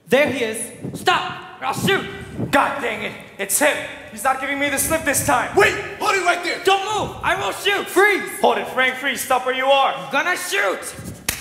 There he is. Stop, or I'll shoot. God dang it, it's him. He's not giving me the slip this time. Wait, hold it right there. Don't move, I will shoot. Freeze. Hold it, Frank, freeze. Stop where you are. I'm gonna shoot.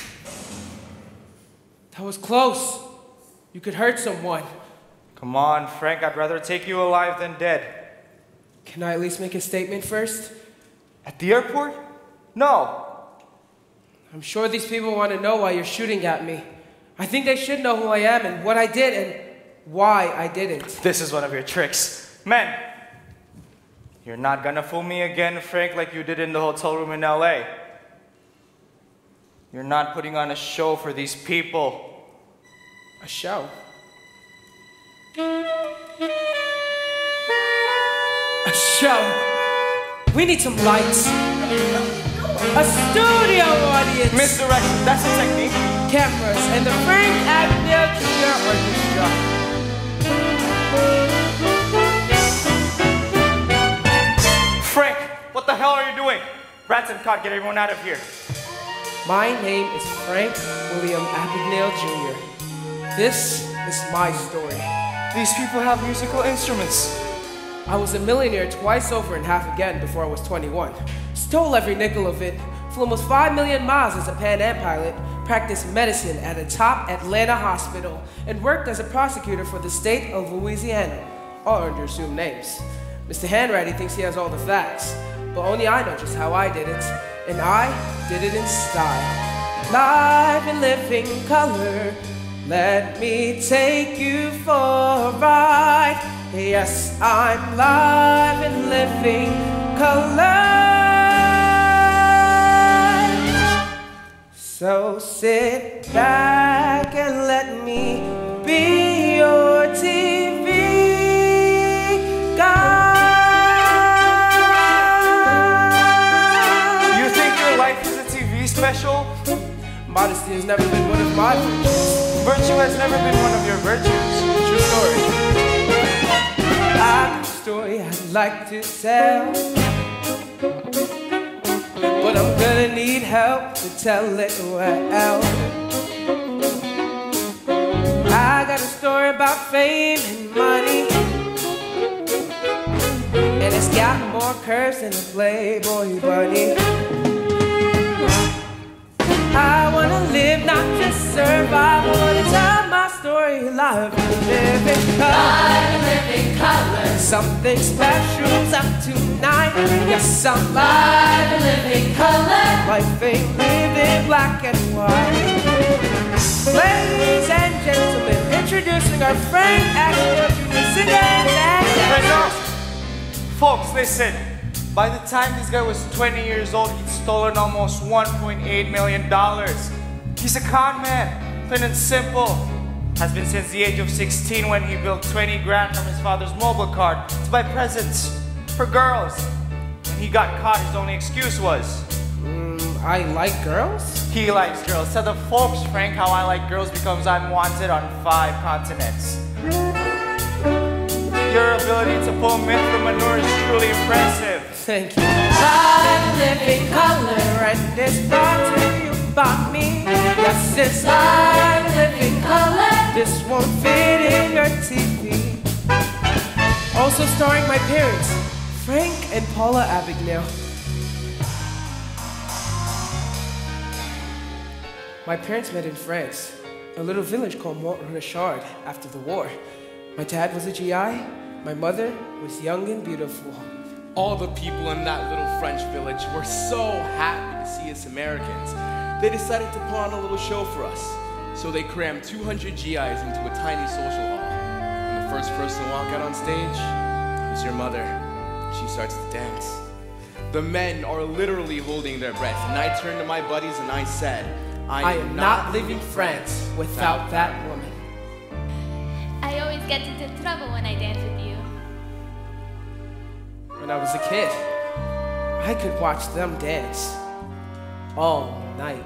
That was close. You could hurt someone. Come on, Frank, I'd rather take you alive than dead. Can I at least make a statement first? At the airport? No. I'm sure these people want to know why you're shooting at me. I think they should know who I am and what I did and why I didn't. This is one of your tricks. Men, you're not gonna fool me again, Frank, like you did in the hotel room in LA. You're not putting on a show for these people. A show? A show? We need some lights. A studio audience. Misdirection, that's a technique. Cameras and the Frank Abagnale Jr. Orchestra. Frank, what the hell are you doing? Ransom caught, get everyone out of here. My name is Frank William Abagnale Jr. This is my story. These people have musical instruments. I was a millionaire twice over and half again before I was 21. Stole every nickel of it, flew almost 5 million miles as a Pan Am pilot, practiced medicine at a top Atlanta hospital, and worked as a prosecutor for the state of Louisiana, all under assumed names. Mr. Hanratty thinks he has all the facts, but only I know just how I did it, and I did it in style. Live and living color, let me take you for a ride. Yes, I'm live and living color. So sit back and let me be your TV guide. You think your life is a TV special? Modesty has never been one of my virtues. Virtue has never been one of your virtues. True story. I have a story I'd like to tell, but I'm gonna need help to tell it well. I got a story about fame and money, and it's got more curves than a Playboy bunny. I wanna live, not just survive. I wanna tell my story live and living color. Live and living color. Something special's up tonight. Yes, I'm Live and living color. Life ain't lived in black and white. Ladies and gentlemen, introducing our Frank Abagnale Jr. singers and dancers. Folks, listen. By the time this guy was 20 years old, he'd stolen almost $1.8 million. He's a con man, plain and simple. Has been since the age of 16 when he built 20 grand from his father's mobile card to buy presents for girls. When he got caught, his only excuse was, I like girls? he likes girls. Tell the folks, Frank, how I like girls becomes I'm wanted on 5 continents. Your ability to pull myth from manure is truly impressive. Thank you. Live and living color. And it's brought to you by me. Yes, it's Live and living color. This won't fit in your TV. Also starring my parents, Frank and Paula Abagnale. My parents met in France, a little village called Mont-Richard after the war. My dad was a GI, my mother was young and beautiful. All the people in that little French village were so happy to see us Americans. They decided to put on a little show for us. So they crammed 200 GIs into a tiny social hall. And the first person to walk out on stage was your mother. She starts to dance. The men are literally holding their breath. And I turned to my buddies and I said, I am not leaving France without that woman. I always get into trouble when I dance with you. When I was a kid, I could watch them dance all night.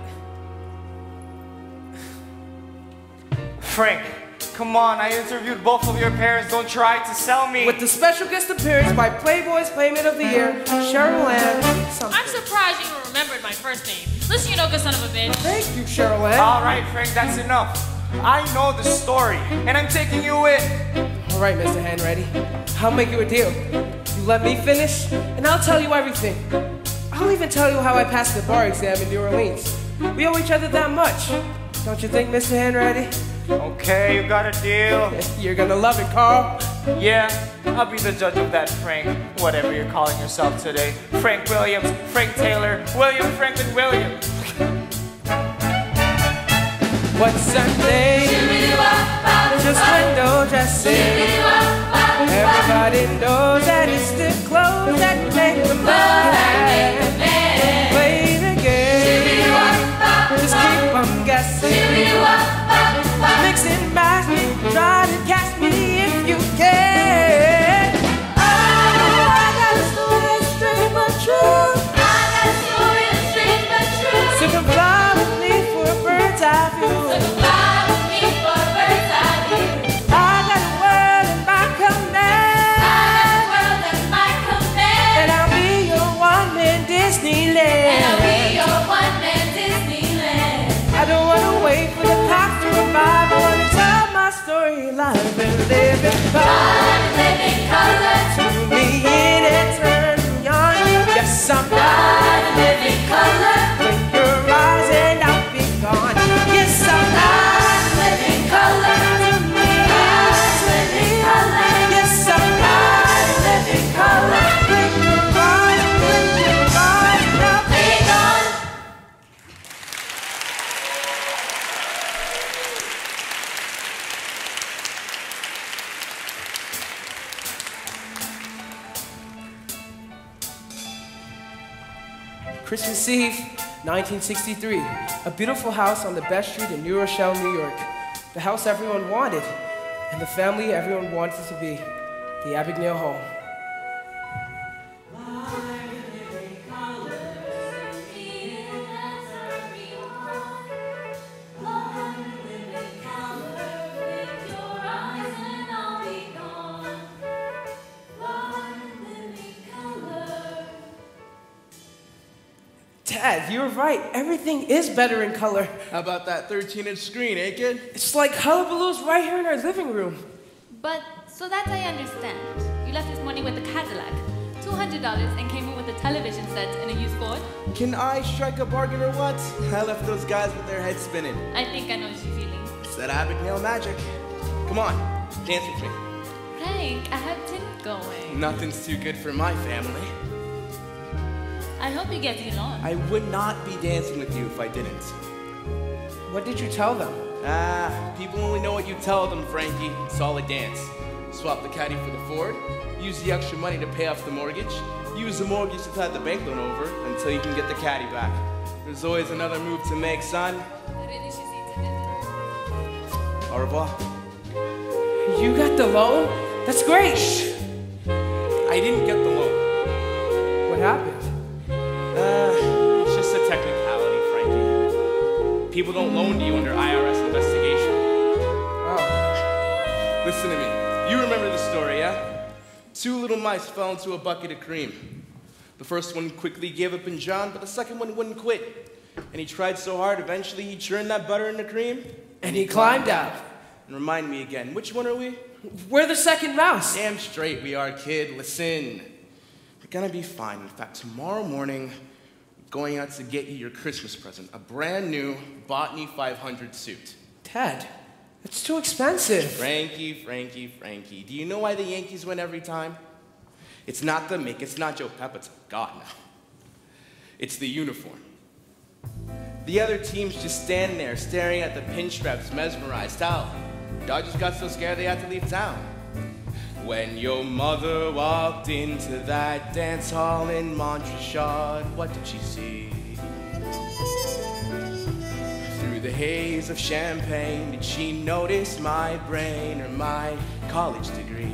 Frank, come on, I interviewed both of your parents. Don't try to sell me. With the special guest appearance by Playboy's Playmate of the Year, Cheryl Ann something. I'm surprised you even remembered my first name. Listen, you know, good son of a bitch. Thank you, Cheryl Ann. All right, Frank, that's enough. I know the story, and I'm taking you in. All right, Mr. Hanratty. I'll make you a deal. You let me finish, and I'll tell you everything. I'll even tell you how I passed the bar exam in New Orleans. We owe each other that much. Don't you think, Mr. Hanratty? Okay, you got a deal. You're gonna love it, Carl. Yeah, I'll be the judge of that, Frank. Whatever you're calling yourself today. Frank Williams, Frank Taylor, William Franklin Williams. What's her name? Just window dressing. Everybody knows that it's the clothes that make the man. Play the game. Just keep on guessing. Mix and match me, try to catch me if you can. Oh, I got a story straight but true. So come fly with me for a bird's eye view. I got a world in my command. And I'll be your one-man Disneyland. I don't wanna wait for the cops to revive. I wanna tell my story live and live in color. Turn me in and turn me on. Yes, I'm live and live in color. Blink your eyes and I'll be gone. Yes, I'm live and live in color. Turn me in, yes, I'm live and live in color. Blink your eyes and I'll be gone. Christmas Eve, 1963. A beautiful house on the best street in New Rochelle, New York. The house everyone wanted, and the family everyone wanted to be. The Abagnale home. Dad, you were right. Everything is better in color. How about that 13-inch screen, eh, kid? It's like hullabaloo's right here in our living room. But, so that I understand. You left this morning with a Cadillac, $200, and came in with a television set and a used Ford? Can I strike a bargain or what? I left those guys with their heads spinning. I think I know what you're feeling. It's that Abagnale magic. Come on, dance with me. Frank, I have Tim going. Nothing's too good for my family. I hope you get along. I would not be dancing with you if I didn't. What did you tell them? People only know what you tell them, Frankie. Solid dance. Swap the caddy for the Ford, use the extra money to pay off the mortgage, use the mortgage to tide the bank loan over until you can get the caddy back. There's always another move to make, son. Au revoir. You got the loan? That's great. I didn't get the loan. What happened? It's just a technicality, Frankie. People don't loan to you under IRS investigation. Oh. Listen to me. You remember the story, yeah? Two little mice fell into a bucket of cream. The first one quickly gave up and drowned, but the second one wouldn't quit. And he tried so hard, eventually he churned that butter into cream. And he climbed out. And remind me again, which one are we? We're the second mouse. Damn straight we are, kid. Listen. We're gonna be fine. In fact, tomorrow morning, I'm going out to get you your Christmas present. A brand new Botany 500 suit. Dad, it's too expensive. Frankie. Do you know why the Yankees win every time? It's not the Mick, it's not Joe Pep, it's God now. It's the uniform. The other team's just standing there, staring at the pinstripes, mesmerized. How? Dodgers got so scared they had to leave town. When your mother walked into that dance hall in Montreal, what did she see? Through the haze of champagne, did she notice my brain or my college degree?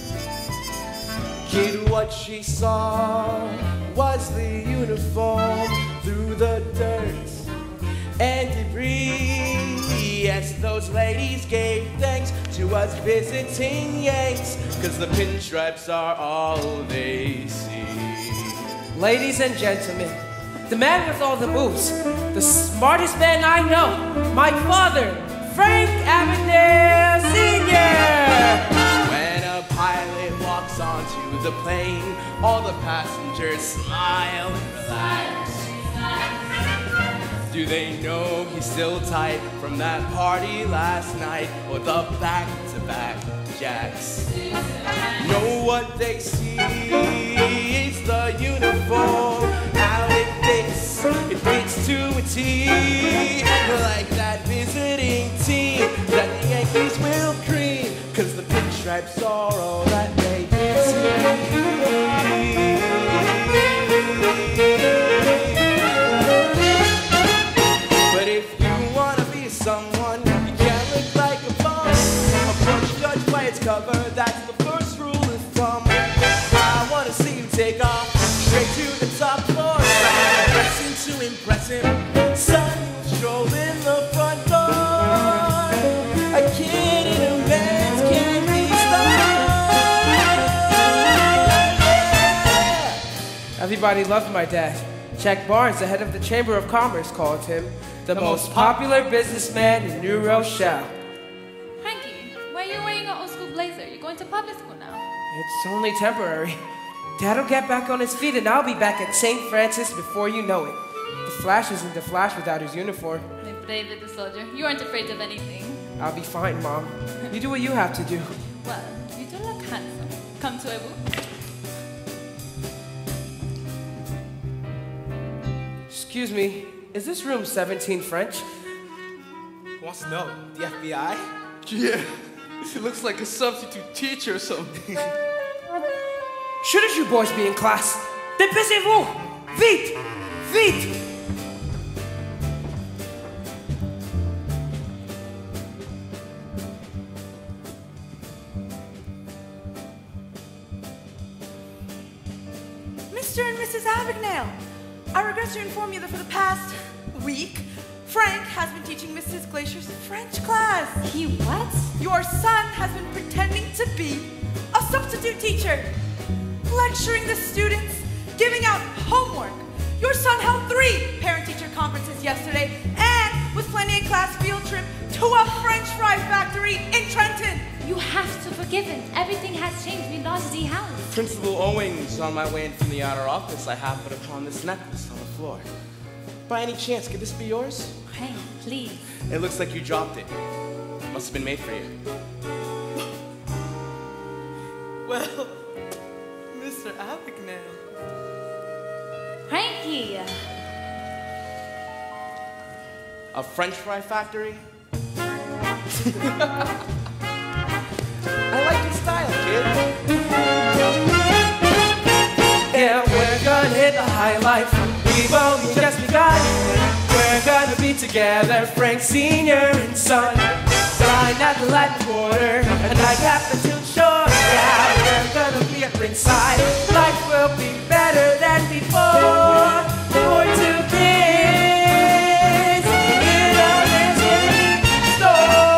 Kid, what she saw was the uniform through the dirt and debris. Yes, those ladies gave thanks to us visiting Yanks, 'cause the pinstripes are all they see. Ladies and gentlemen, the man with all the moves, the smartest man I know, my father, Frank Abagnale Sr. When a pilot walks onto the plane, all the passengers smile and relax. Do they know he's still tight from that party last night or the back-to-back jacks? Know what they see, it's the uniform, how it fits to a T. Like that visiting team that the Yankees will cream, 'cause the pinstripes are all that they see. But if you wanna be someone, you can't look like a bum. Approach judge by its cover, that's the first rule of thumb. I wanna see you take off straight to the top floor, dressing to impress him. Son, you stroll in the front door. A kid in a man's can't be stopped. Everybody loved my dad. Jack Barnes, the head of the Chamber of Commerce, called him the most popular businessman in New Rochelle. Frankie, why are you wearing an old school blazer? You're going to public school now. It's only temporary. Dad'll get back on his feet and I'll be back at St. Francis before you know it. The Flash isn't the Flash without his uniform. My brave little soldier. You aren't afraid of anything. I'll be fine, Mom. You do what you have to do. Well, you do look handsome. Come to Ebu. Excuse me, is this room 17 French? Who wants to know? The FBI? Yeah, it looks like a substitute teacher or something. Shouldn't you boys be in class? Dépêchez-vous! Vite! Vite! Mr. and Mrs. Abagnale, I regret to inform you that for the past week, Frank has been teaching Mrs. Glacier's French class. He what? Your son has been pretending to be a substitute teacher, lecturing the students, giving out homework. Your son held 3 parent-teacher conferences yesterday and was planning a class field trip to a French fry factory in Trenton. You have to forgive him. Everything has changed. We lost the house. Principal Owings, on my way in from the outer office, I happened upon this necklace on the floor. By any chance, could this be yours? Frank, please. It looks like you dropped it. Must have been made for you. Well, Mr. Abagnale. Frankie. A French fry factory? I like your style, kid. Yeah, we're gonna hit the high life. We've only just begun. We're gonna be together, Frank Sr. and Son. Line at the Latin Quarter, and I got the tune short. Yeah, we're gonna be at ringside. Life will be better than before. For 2 kids in a Thanksgiving store.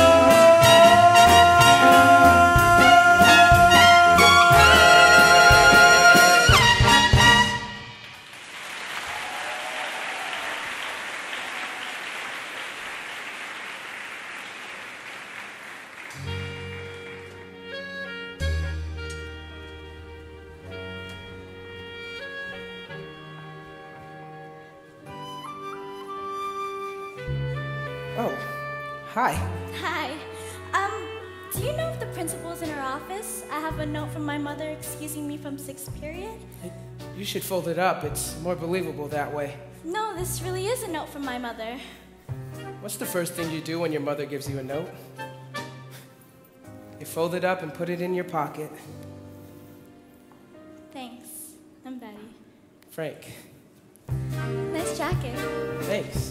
Oh, hi. Hi. Do you know if the principal's in her office? I have a note from my mother excusing me from 6th period. You should fold it up. It's more believable that way. No, this really is a note from my mother. What's the first thing you do when your mother gives you a note? You fold it up and put it in your pocket. Thanks. I'm Betty. Frank, Nice jacket. thanks.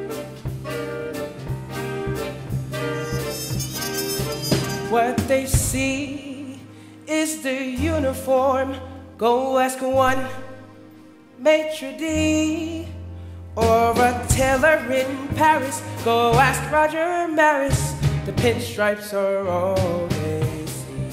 What they see is the uniform. Go ask one maitre d' or a tailor in Paris. Go ask Roger Maris. The pinstripes are all they see.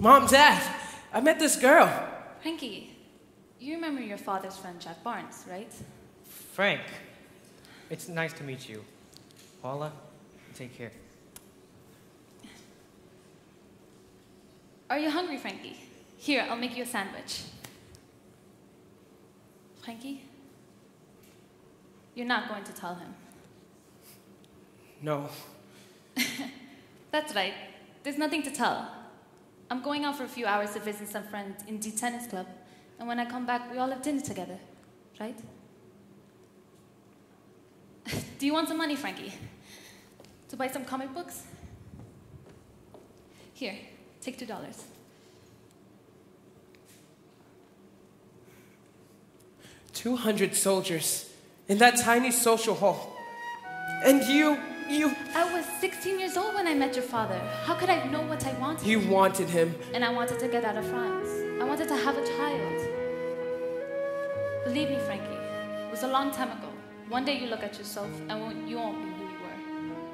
Mom, Dad, I met this girl. Frankie, you remember your father's friend Jack Barnes, right? Frank, it's nice to meet you. Paula, take care. Are you hungry, Frankie? Here, I'll make you a sandwich. Frankie? You're not going to tell him. No. That's right. There's nothing to tell. I'm going out for a few hours to visit some friends in the tennis club. And when I come back, we all have dinner together. Right? Do you want some money, Frankie? To buy some comic books? Here, take $2. 200 soldiers in that tiny social hall. And you... I was 16 years old when I met your father. How could I know what I wanted? You wanted him. And I wanted to get out of France. I wanted to have a child. Believe me, Frankie, it was a long time ago. One day you look at yourself and you won't be who you were.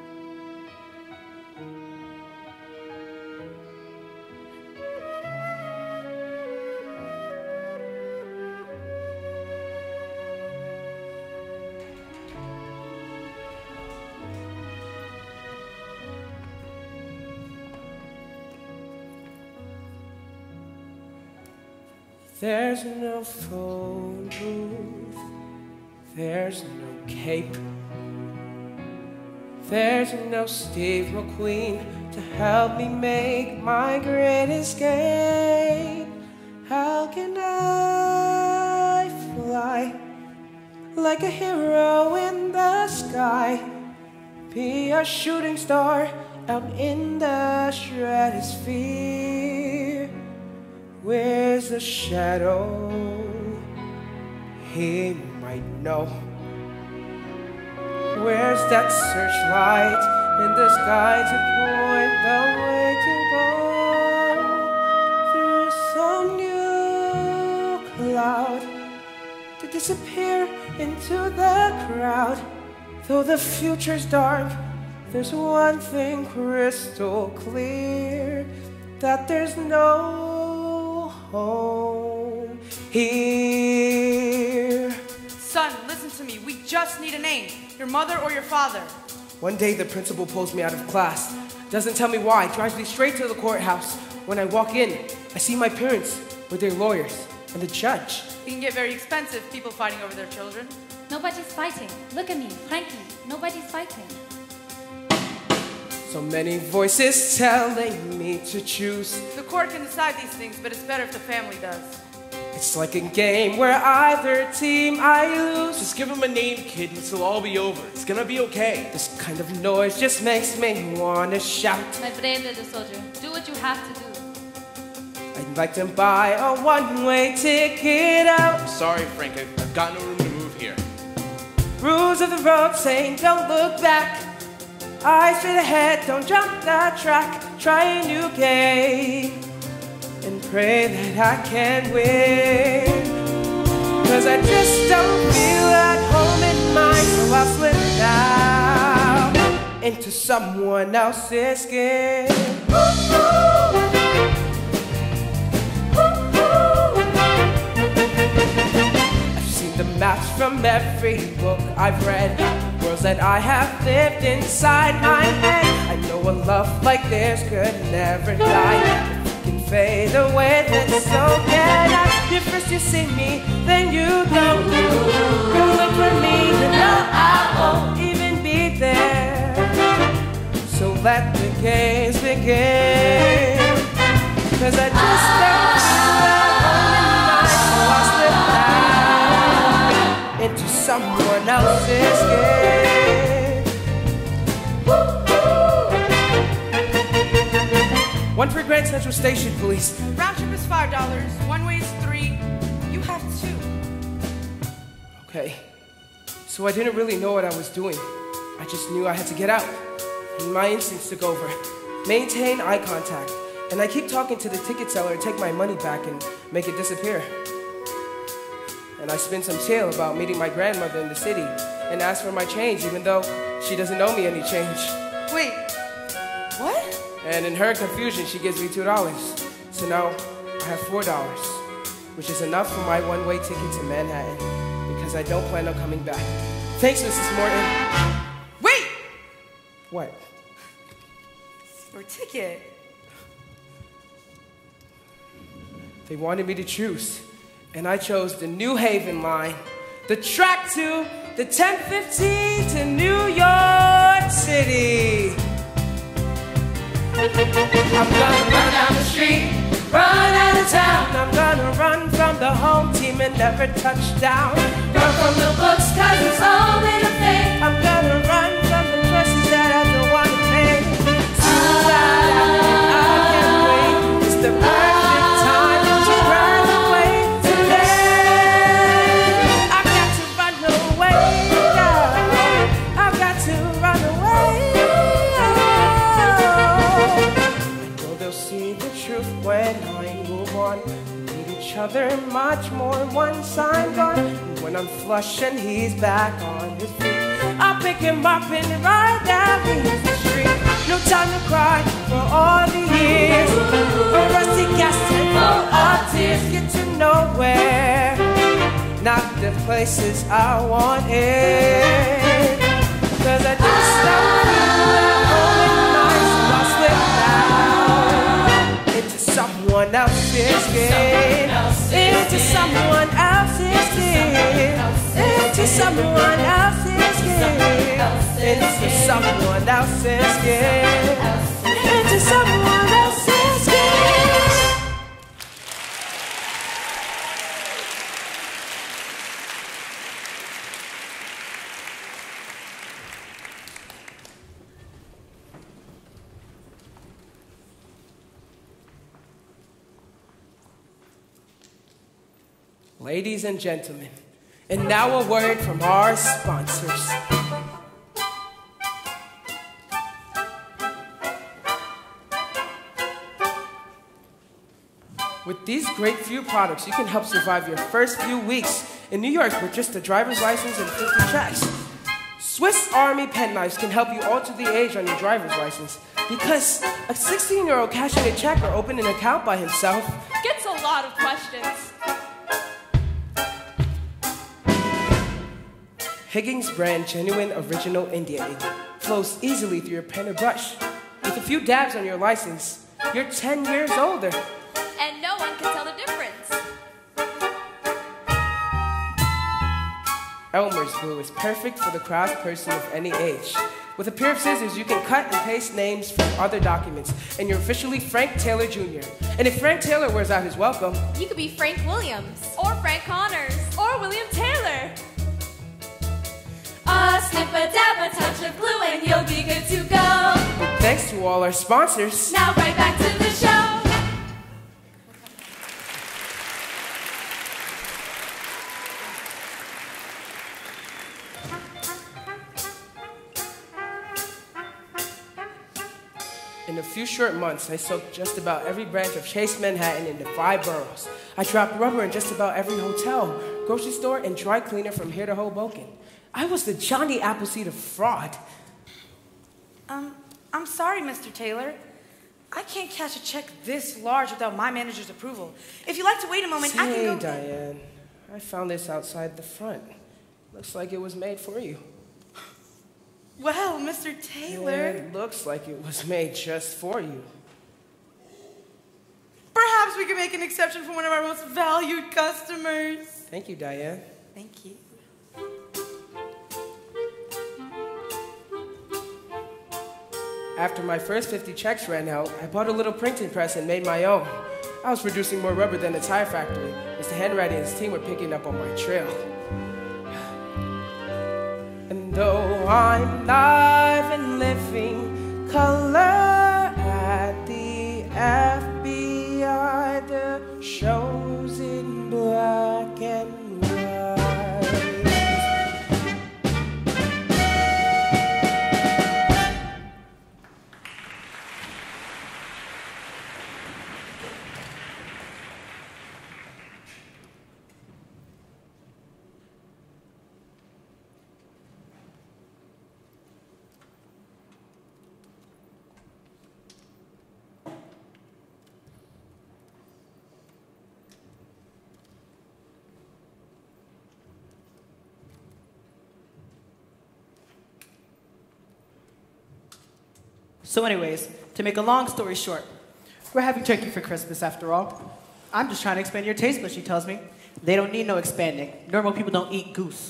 There's no phone booth, there's no cape, there's no Steve McQueen to help me make my great escape. How can I fly like a hero in the sky, be a shooting star out in the stratosphere? Where's the shadow? He might know. Where's that searchlight in the sky to point the way to go? Through some new cloud to disappear into the crowd. Though the future's dark, there's one thing crystal clear, that there's no home here. Son, listen to me. We just need a name. Your mother or your father. One day the principal pulls me out of class. Doesn't tell me why. Drives me straight to the courthouse. When I walk in, I see my parents with their lawyers and the judge. It can get very expensive, people fighting over their children. Nobody's fighting. Look at me, Frankie. Nobody's fighting. So many voices telling me to choose. The court can decide these things, but it's better if the family does. It's like a game where either team I lose. Just give him a name, kid, and it'll all be over. It's gonna be okay. This kind of noise just makes me wanna shout. My brave little soldier, do what you have to do. I'd like to buy a one-way ticket out. I'm sorry, Frank, I've got no room to move here. Rules of the road saying don't look back. Eyes straight ahead, don't jump the track. Try a new game and pray that I can win. Cause I just don't feel at home in mine, so I'll slip down into someone else's skin. I've seen the maps from every book I've read, worlds that I have lived inside my head. I know a love like this could never die. If it can fade away, then so can I. If first you see me, then you don't. You look for me, then no, I won't even be there. So let the games begin. Cause I just don't feel at home in mine, so I'll slip down into someone else's skin. One for Grand Central Station, please. Round trip is $5, one way is $3. You have 2. Okay. So I didn't really know what I was doing. I just knew I had to get out. And my instincts took over. Maintain eye contact. And I keep talking to the ticket seller to take my money back and make it disappear. And I spin some tale about meeting my grandmother in the city and ask for my change even though she doesn't owe me any change. Wait, what? And in her confusion, she gives me $2. So now I have $4, which is enough for my one-way ticket to Manhattan because I don't plan on coming back. Thanks, Mrs. Morton. Wait! What? Your ticket. They wanted me to choose, and I chose the New Haven line, the track to the 10:15 to New York City. I'm gonna run down the street, run out of town. I'm gonna run from the home team and never touch down. Run from the books, cause it's all in a fake. I'm gonna run from the choices that I don't want to make. I can't wait. It's the perfect time to run away today. I've got to run away, yeah. I've got to run away. I know they'll see the truth when I move on. We need each other much more once I'm gone. And when I'm flush and he's back on his feet, I'll pick him up and ride down the street. No time to cry for all the years, for rusty gas and for our tears. Get to nowhere, not the places I wanted. Cause I just stopped into someone else's game, into someone else's game, into someone else's game, into someone else's game, into someone else's game. Ladies and gentlemen, and now a word from our sponsors. With these great few products, you can help survive your first few weeks in New York with just a driver's license and 50 checks. Swiss Army penknives can help you alter the age on your driver's license because a 16-year-old cashing a check or opening an account by himself gets a lot of questions. Higgins brand genuine original India ink flows easily through your pen or brush. With a few dabs on your license, you're 10 years older. And no one can tell the difference. Elmer's glue is perfect for the craft person of any age. With a pair of scissors, you can cut and paste names from other documents, and you're officially Frank Taylor Jr. And if Frank Taylor wears out his welcome, you could be Frank Williams, or Frank Connors, or William Taylor. A snip, a dab, a touch of glue, and you'll be good to go. Thanks to all our sponsors. Now right back to the show. In a few short months, I soaked just about every branch of Chase Manhattan into 5 boroughs. I dropped rubber in just about every hotel, grocery store, and dry cleaner from here to Hoboken. I was the Johnny Appleseed of fraud. I'm sorry, Mr. Taylor. I can't cash a check this large without my manager's approval. If you'd like to wait a moment, I can go... Hey, Diane. I found this outside the front. Looks like it was made for you. Well, Mr. Taylor... It looks like it was made just for you. Perhaps we can make an exception for one of our most valued customers. Thank you, Diane. Thank you. After my first 50 checks ran out, I bought a little printing press and made my own. I was producing more rubber than the tire factory. Mr. Henright and his team were picking up on my trail. And though I'm live and living color at the FBI, the show's in black and white. So anyways, to make a long story short, we're having turkey for Christmas after all. I'm just trying to expand your taste buds, she tells me. They don't need no expanding. Normal people don't eat goose.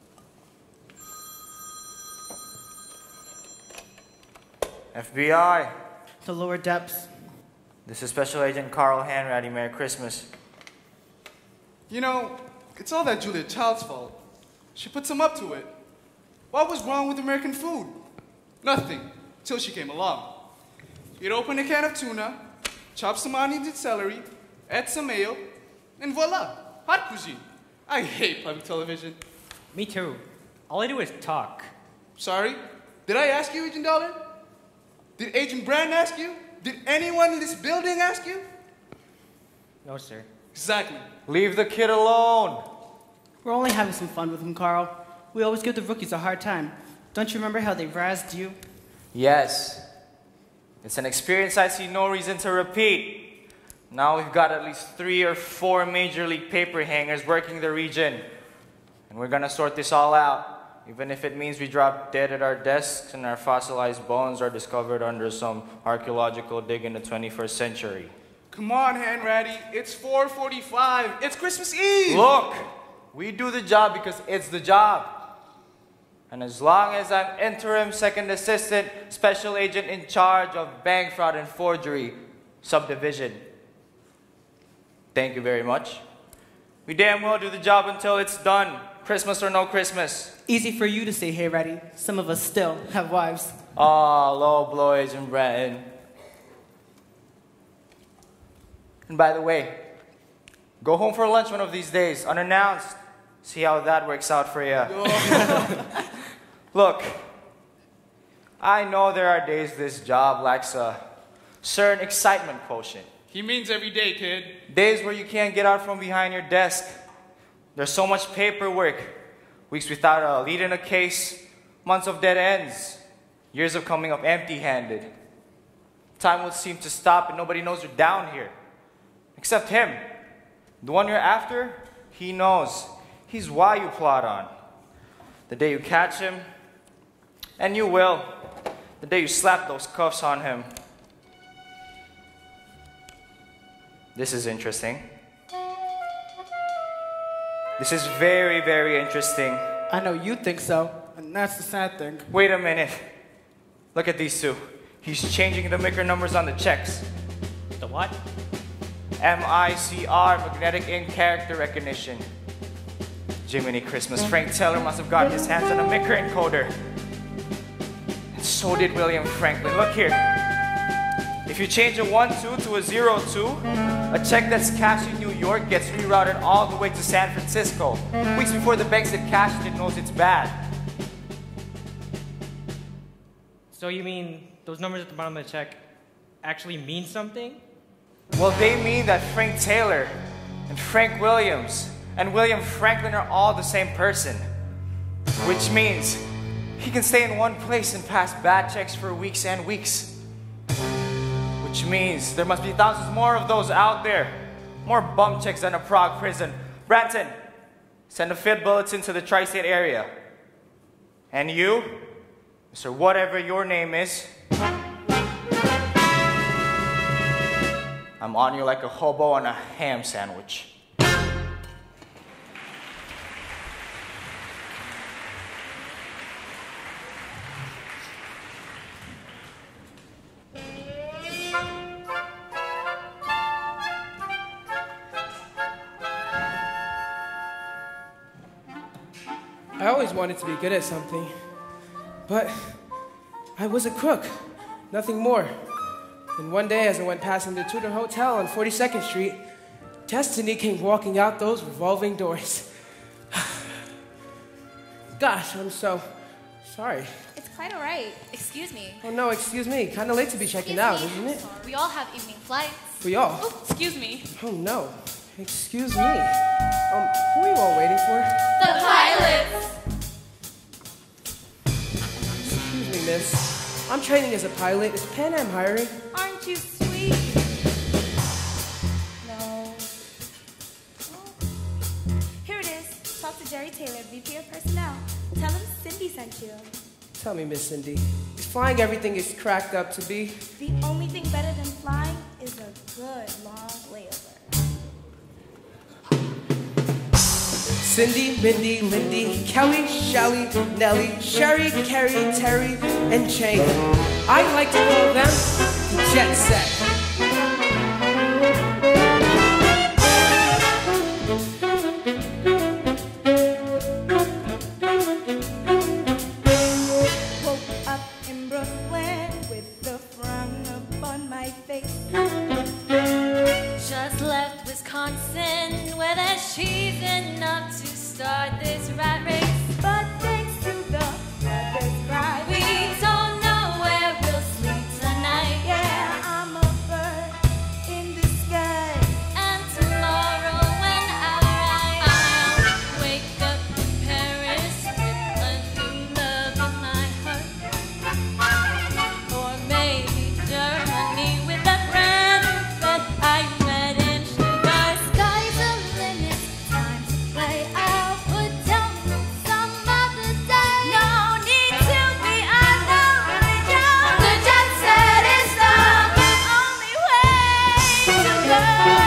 FBI. The lower depths. This is Special Agent Carl Hanratty. Merry Christmas. You know, it's all that Julia Child's fault. She puts him up to it. What was wrong with American food? Nothing, till she came along. You'd open a can of tuna, chop some onions and celery, add some mayo, and voila, hot cuisine. I hate public television. Me too. All I do is talk. Sorry? Did I ask you, Agent Dollar? Did Agent Brand ask you? Did anyone in this building ask you? No, sir. Exactly. Leave the kid alone. We're only having some fun with him, Carl. We always give the rookies a hard time. Don't you remember how they razzed you? Yes. It's an experience I see no reason to repeat. Now we've got at least 3 or 4 Major League paper hangers working the region. And we're gonna sort this all out, even if it means we drop dead at our desks and our fossilized bones are discovered under some archaeological dig in the 21st century. Come on, Hanratty. It's 4:45. It's Christmas Eve. Look, we do the job because it's the job. And as long as I'm interim second assistant special agent in charge of bank fraud and forgery subdivision. Thank you very much. We damn well do the job until it's done. Christmas or no Christmas. Easy for you to say, hey, Ratty. Some of us still have wives. Oh, low blow, Agent Bratton. And by the way, go home for lunch one of these days, unannounced. See how that works out for you. Look, I know there are days this job lacks a certain excitement quotient. He means every day, kid. Days where you can't get out from behind your desk. There's so much paperwork. Weeks without a lead in a case. Months of dead ends. Years of coming up empty-handed. Time will seem to stop and nobody knows you're down here. Except him. The one you're after, he knows. He's why you plot on. The day you catch him, and you will, the day you slap those cuffs on him. This is interesting. This is very, very interesting. I know you think so, and that's the sad thing. Wait a minute. Look at these two. He's changing the maker numbers on the checks. The what? MICR, Magnetic Ink Character Recognition. Jiminy Christmas, Frank Teller must have gotten his hands on a maker encoder. And so did William Franklin. Look here. If you change a 1-2 to a 0-2, a check that's cashed in New York gets rerouted all the way to San Francisco. Weeks before the banks that cashed it knows it's bad. So you mean those numbers at the bottom of the check actually mean something? Well, they mean that Frank Taylor and Frank Williams and William Franklin are all the same person. Which means he can stay in one place and pass bad checks for weeks and weeks. Which means there must be thousands more of those out there. More bum checks than a Prague prison. Branton, send a field bulletin to the tri-state area. And you, Mr. Whatever your name is, I'm on you like a hobo on a ham sandwich. I always wanted to be good at something, but I was a crook, nothing more. And one day, as I went passing the Tudor Hotel on 42nd Street, Destiny came walking out those revolving doors. Gosh, I'm so sorry. It's quite all right. Excuse me. Oh no, excuse me. Kind of late to be checking out, isn't it? We all have evening flights. We all? Oh, excuse me. Oh no. Excuse me. Who are you all waiting for? The pilots! Excuse me, miss. I'm training as a pilot. Is Pan Am hiring? Aren't you sweet? No. Here it is. Talk to Jerry Taylor, VP of Personnel. Tell him Cindy sent you. Tell me, Miss Cindy, is flying everything is cracked up to be? The only thing better than flying is a good long layover. Cindy, Mindy, Lindy, Kelly, Shelly, Nellie, Sherry, Carrie, Terry, and Jane. I like to call them the Jet Set. Woke up in Brooklyn with the frown upon my face. Just left Wisconsin where there's cheese enough to start this rat race. But thanks to the weather's right, We don't know where we'll sleep tonight. yeah, I'm a bird in the sky. And tomorrow when I rise, I'll wake up in Paris with a new love in my heart. Or maybe Germany with a friend that I met in Stuttgart. Sky's the limit, time to play. I'll put down some other day. No need to be alone again. The jet set is the only way to go.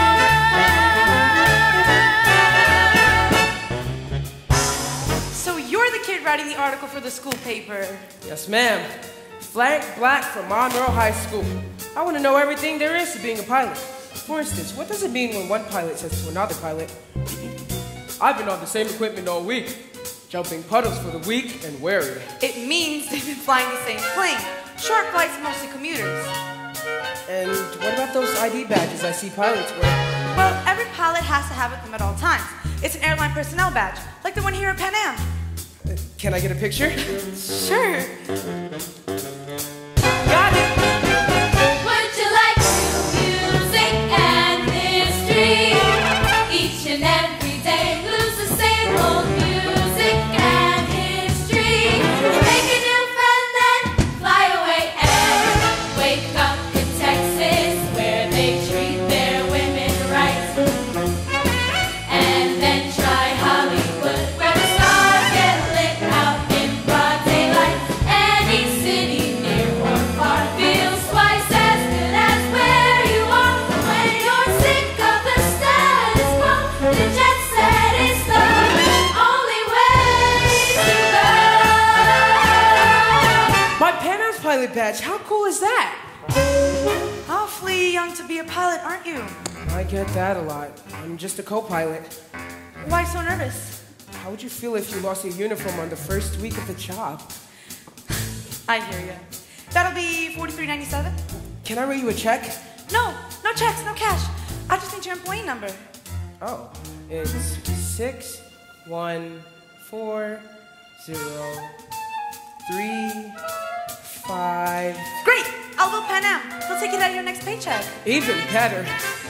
So you're the kid writing the article for the school paper. Yes, ma'am. Frank Black from Monroe High School. I want to know everything there is to being a pilot. For instance, what does it mean when one pilot says to another pilot, I've been on the same equipment all week, jumping puddles for the weak and weary. It means they've been flying the same plane. Short flights, mostly commuters. And what about those ID badges I see pilots wear? Well, every pilot has to have with them at all times. It's an airline personnel badge, like the one here at Pan Am. Can I get a picture? Sure. Got it! Would you like music and history? Each and every day, lose the same old music and history. Make a new friend, then fly away and wake up in Texas, where they treat their women right. And then try Hollywood, where the stars get lit out in broad daylight. Any city near or far feels twice as good as where you are. When you're sick of the status quo, the jet set is the only way to go. My Pan Am's pilot badge, how cool is that? Awfully young to be a pilot, aren't you? I get that a lot. I'm just a co-pilot. Why so nervous? How would you feel if you lost your uniform on the first week of the job? I hear you. That'll be $43.97. Can I write you a check? No, no checks, no cash. I just need your employee number. Oh, it's 614035. Great! I'll go Pan Am. They'll take it out of your next paycheck. Even better.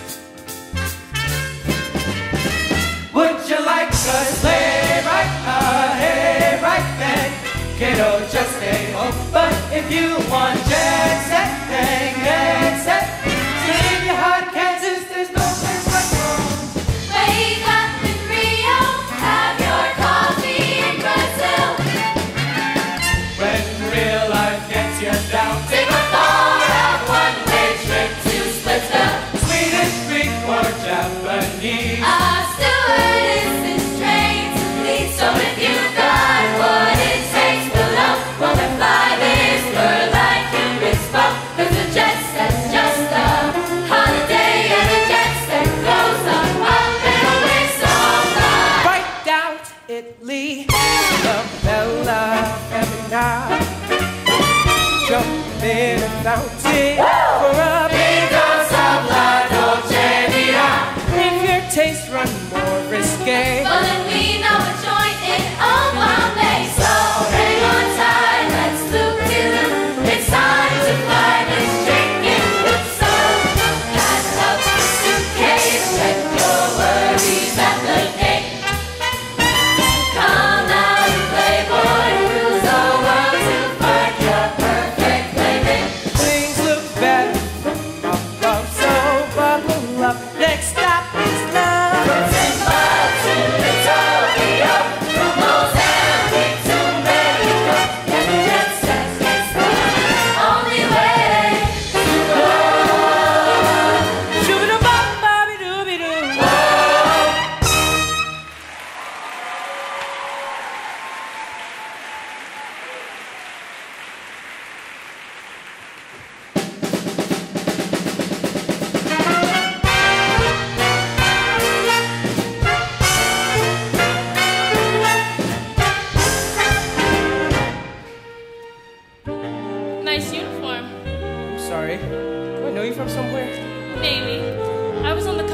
Would you like a sleigh ride? Hey, right then. Kiddo, just stay home. But if you want jet set, hang jet set. So leave your heart in Kansas, there's no place like home. Wake up in Rio, have your coffee in Brazil. When real life gets you down, Take a far-out one-way trip to Splitsville. Swedish, Greek, or Japanese. A stewardess is trained to lead, so if you've got what it takes below, well then fly this bird like you whisper, 'cause the jet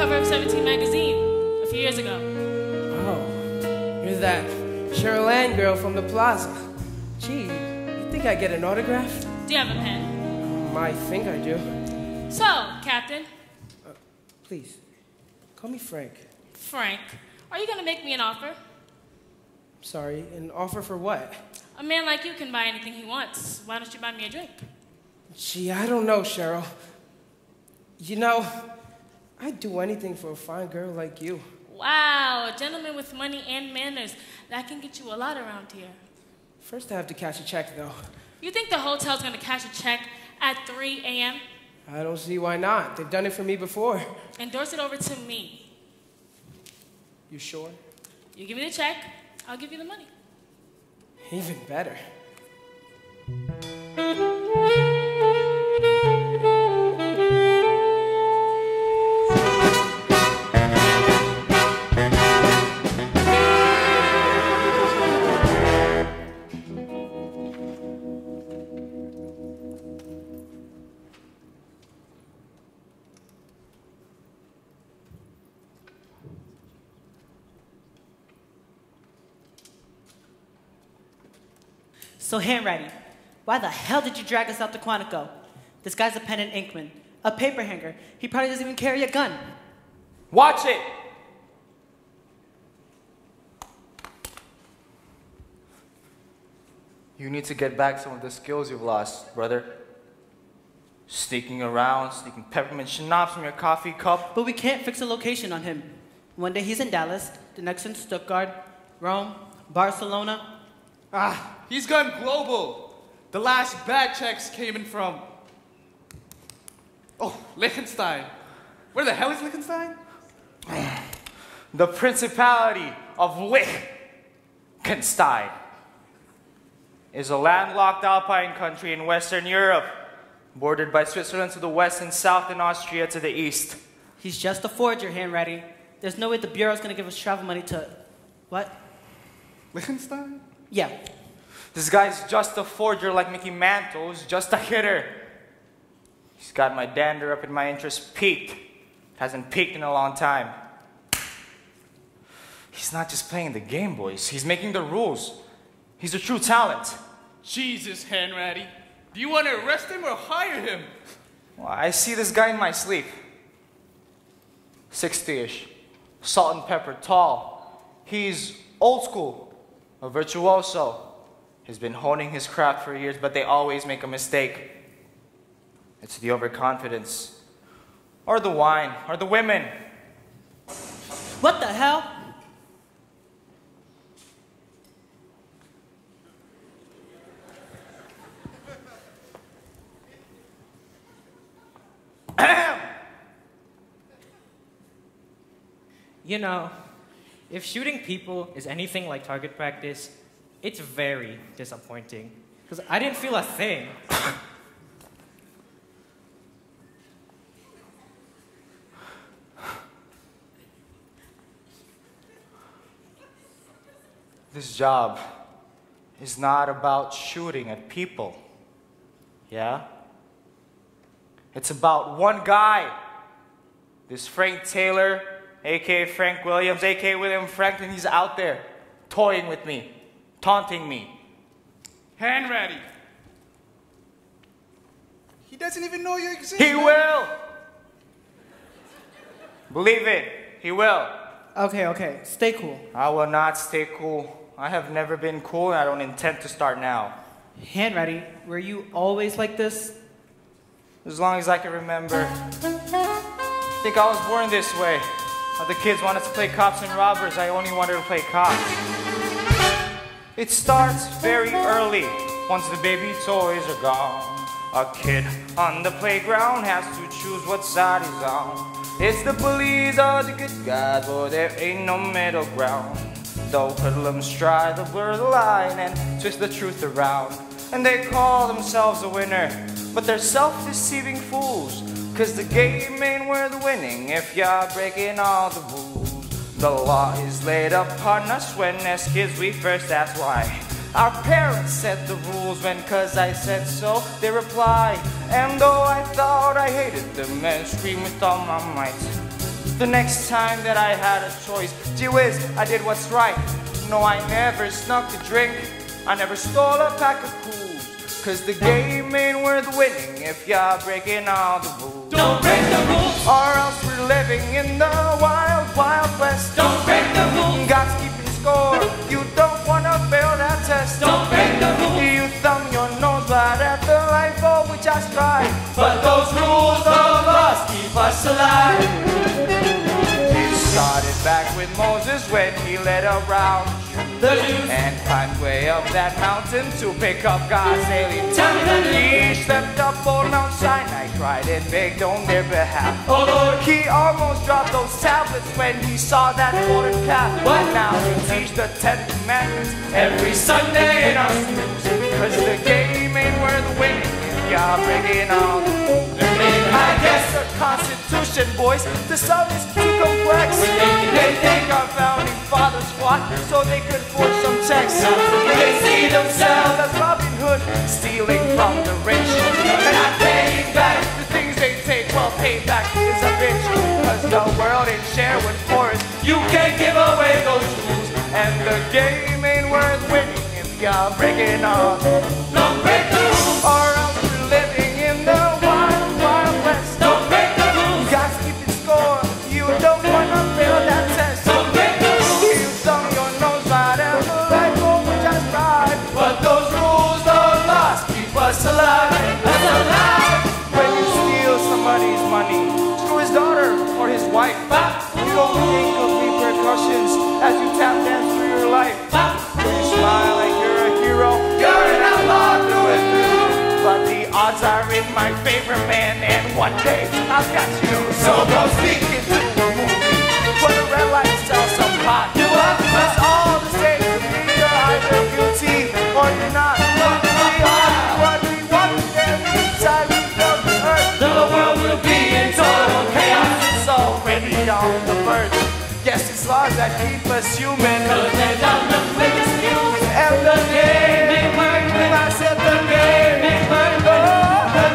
cover of 17 magazine a few years ago. Oh, you're that Cheryl Ann girl from the plaza. Gee, you think I get an autograph? Do you have a pen? I think I do. So, Captain. Please, call me Frank. Frank, are you going to make me an offer? Sorry, an offer for what? A man like you can buy anything he wants. Why don't you buy me a drink? Gee, I don't know, Cheryl. You know, I'd do anything for a fine girl like you. Wow, a gentleman with money and manners. That can get you a lot around here. First, I have to cash a check, though. You think the hotel's going to cash a check at 3 a.m.? I don't see why not. They've done it for me before. Endorse it over to me. You sure? You give me the check, I'll give you the money. Even better. So, Handwriting, why the hell did you drag us out to Quantico? This guy's a pen and inkman, a paper hanger. He probably doesn't even carry a gun. Watch it! You need to get back some of the skills you've lost, brother. Sneaking around, sneaking peppermint schnapps from your coffee cup. But we can't fix a location on him. One day he's in Dallas, the next in Stuttgart, Rome, Barcelona. He's gone global. The last bad checks came in from... Oh, Liechtenstein. Where the hell is Liechtenstein? The Principality of Liechtenstein is a landlocked alpine country in Western Europe, bordered by Switzerland to the west and south and Austria to the east. He's just a forger, Handwriting. There's no way the Bureau's gonna give us travel money to... What? Liechtenstein? Yeah. This guy's just a forger like Mickey Mantle's, just a hitter. He's got my dander up and my interest peaked. Hasn't peaked in a long time. He's not just playing the game, boys. He's making the rules. He's a true talent. Jesus, Handwriting. Do you want to arrest him or hire him? Well, I see this guy in my sleep. 60-ish. Salt and pepper tall. He's old school. A virtuoso. He's been honing his craft for years, but they always make a mistake. It's the overconfidence. Or the wine. Or the women. What the hell? You know, if shooting people is anything like target practice, it's very disappointing. Because I didn't feel a thing. This job is not about shooting at people. Yeah? It's about one guy. This Frank Taylor, a.k.a. Frank Williams, a.k.a. William Franklin, he's out there toying with me, taunting me. Handwriting. He doesn't even know you exist. He will! Believe it, he will. Okay, stay cool. I will not stay cool. I have never been cool and I don't intend to start now. Handwriting, were you always like this? As long as I can remember. I think I was born this way. Other kids wanted to play cops and robbers. I only wanted to play cops. It starts very early, once the baby toys are gone. A kid on the playground has to choose what side he's on. It's the police or the good guys, but there ain't no middle ground. Though hoodlums try to blur the line and twist the truth around. And they call themselves a winner, but they're self-deceiving fools. Cause the game ain't worth winning if you're breaking all the rules. The law is laid upon us when as kids we first asked why. Our parents set the rules when cause I said so, they reply. And though I thought I hated them and screamed with all my might, The next time that I had a choice, gee whiz, I did what's right. No, I never snuck a drink. I never stole a pack of cools. Cause the game ain't worth winning if you're breaking all the rules. Don't break the rules, or else we're living in the wild, wild west. don't break the rules, God's keeping score. You don't wanna fail that test. don't break the rules. You thumb your nose right at the life for which I strive. But those rules of us keep us alive. It started back with Moses when he led around The Jews, and climbed way up that mountain to pick up God's alien. tell me the news. He slept up on Mount Sinai, cried and begged on their behalf. Oh Lord, He almost dropped those tablets when he saw that golden calf. What? Now he teach the 10 commandments every Sunday in our cause the game ain't worth winning if you're breaking all the rules. I guess the Constitution, boys, to some is too complex. They think our founding fathers fought so they could forge some checks. they see themselves as Robin Hood, stealing from the rich and not paying back the things they take. Well, payback is a bitch, cause the world ain't Sherwood Forest. You can't give away those rules. And the game ain't worth winning if you're breaking all the rules. Don't break the rules, Or else we're living in the wild, wild west. don't break the rules, God's keeping score. You don't wanna fail that test. don't break the rules. You thumb your nose right at the life for which I strive. But those rules of us keep us alive. Us alive. When you steal somebody's money, screw his daughter or his wife. You don't think of repercussions as you tap dance through your life. You smile like you're a hero. You're an outlaw through and through. But the odds are in my favor, man, and one day I've got you. So go speak into a movie. Put a red light, sell some pot. You are It's all the same to me. You're either guilty or you're not. We are what we want, and inside we feel the earth. The world will be in total chaos. It's already on the verge. Yes, it's laws that keep us human. Cause they're down to make us news. And the game ain't worth winning. I said the game ain't worth winning. The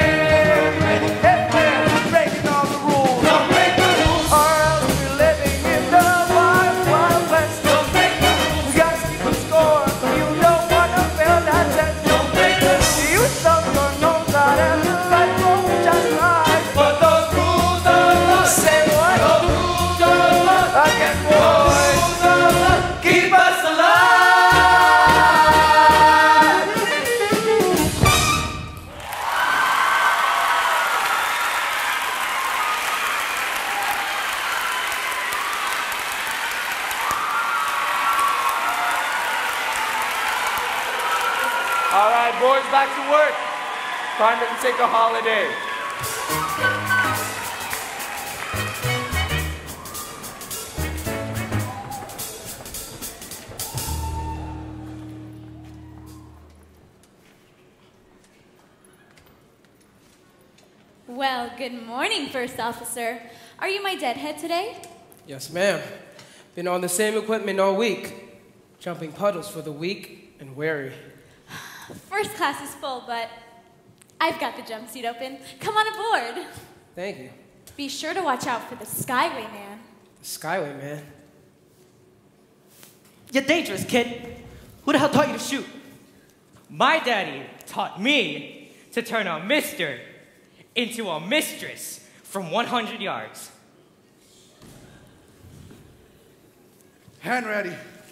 game ain't worth breaking all the rules. Don't break the rules, Or else we're living in the wild, wild west. don't break the rules, We gotta keep a score. You don't wanna fail that test. don't break the rules. You thumb your nose out at the light for which I strive. But those rules of us, Say what? those rules of us, Again, boys. rules of us keep us alive. All right, boys, back to work. Time to take a holiday. Well, good morning, First Officer. Are you my deadhead today? Yes, ma'am. Been on the same equipment all week, jumping puddles for the weak and weary. First class is full, but I've got the jumpsuit open. Come on aboard. Thank you. Be sure to watch out for the Skyway Man. Skyway, man. You're dangerous, kid. Who the hell taught you to shoot? My daddy taught me to turn a mister into a mistress from 100 yards. Hand ready.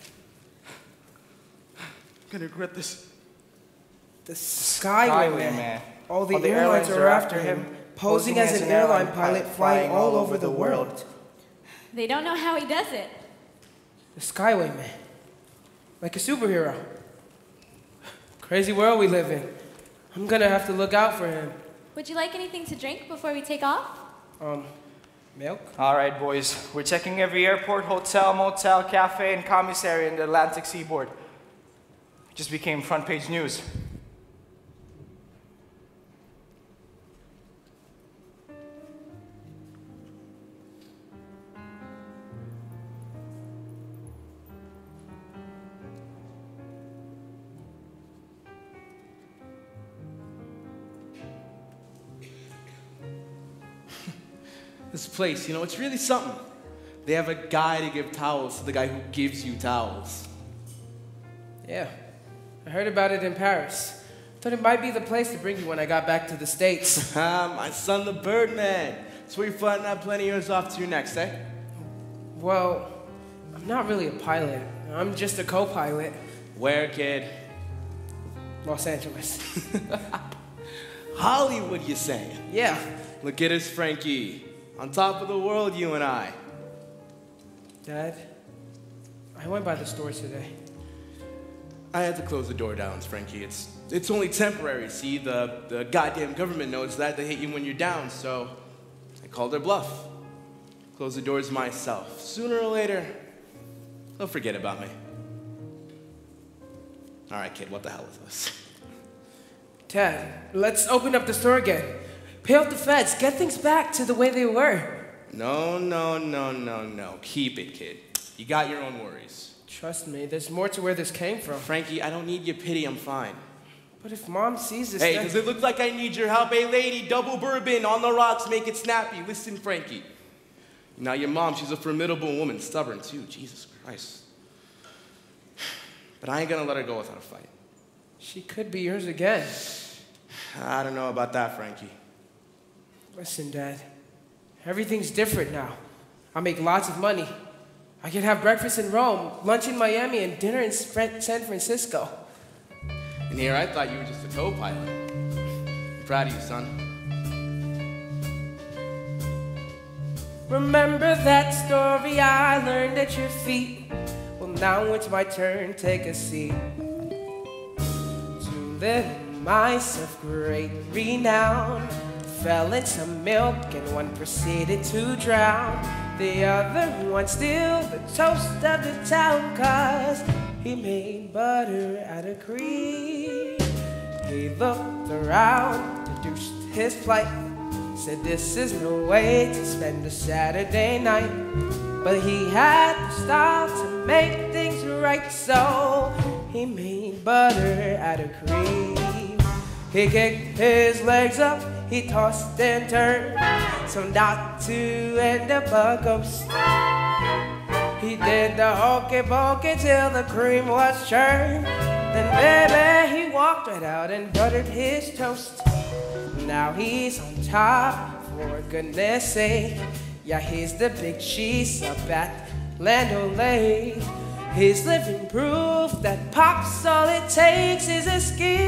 Gonna regret this. The Skyway man. All the airlines are after him, posing as an airline pilot flying all over the world. They don't know how he does it. The Skyway man. Like a superhero. Crazy world we live in. I'm gonna have to look out for him. Would you like anything to drink before we take off? Milk? All right, boys. We're checking every airport, hotel, motel, cafe, and commissary in the Atlantic seaboard. It just became front page news. This place, you know, it's really something. They have a guy to give towels to the guy who gives you towels. Yeah, I heard about it in Paris. Thought it might be the place to bring you when I got back to the States. My son, the Birdman. So where you flying that plane of yours off to next, eh? Well, I'm not really a pilot. I'm just a co-pilot. Where, kid? Los Angeles. Hollywood, you saying? Yeah. Look at us, Frankie. On top of the world, you and I. Dad, I went by the store today. I had to close the door down, Frankie. It's only temporary. See, the goddamn government knows that. They hate you when you're down, so I called their bluff. Close the doors myself. Sooner or later, they'll forget about me. All right, kid, what the hell is this? Dad, let's open up the store again. Pay off the feds. Get things back to the way they were. No. Keep it, kid. You got your own worries. Trust me, there's more to where this came from. Frankie, I don't need your pity. I'm fine. But if Mom sees this... Hey, does it look like I need your help? Hey, lady, double bourbon on the rocks, make it snappy. Listen, Frankie. Now, your mom, she's a formidable woman. Stubborn, too. Jesus Christ. But I ain't gonna let her go without a fight. She could be yours again. I don't know about that, Frankie. Listen, Dad. Everything's different now. I make lots of money. I can have breakfast in Rome, lunch in Miami, and dinner in San Francisco. And here I thought you were just a co-pilot. I'm proud of you, son. Remember that story I learned at your feet? Well, now it's my turn, take a seat. To live in myself great renown, fell in some milk and one proceeded to drown. The other one still the toast of the town, 'cause he made butter out of cream. He looked around, deduced his plight, said this is no way to spend a Saturday night. But he had the style to make things right, so he made butter out of cream. He kicked his legs up, he tossed and turned, so not to end up a ghost. He did the hokey pokey till the cream was churned. Then baby, he walked right out and buttered his toast. Now he's on top, for goodness sake. Yeah, he's the big cheese up at Land O'Lake. He's living proof that pop's all it takes is a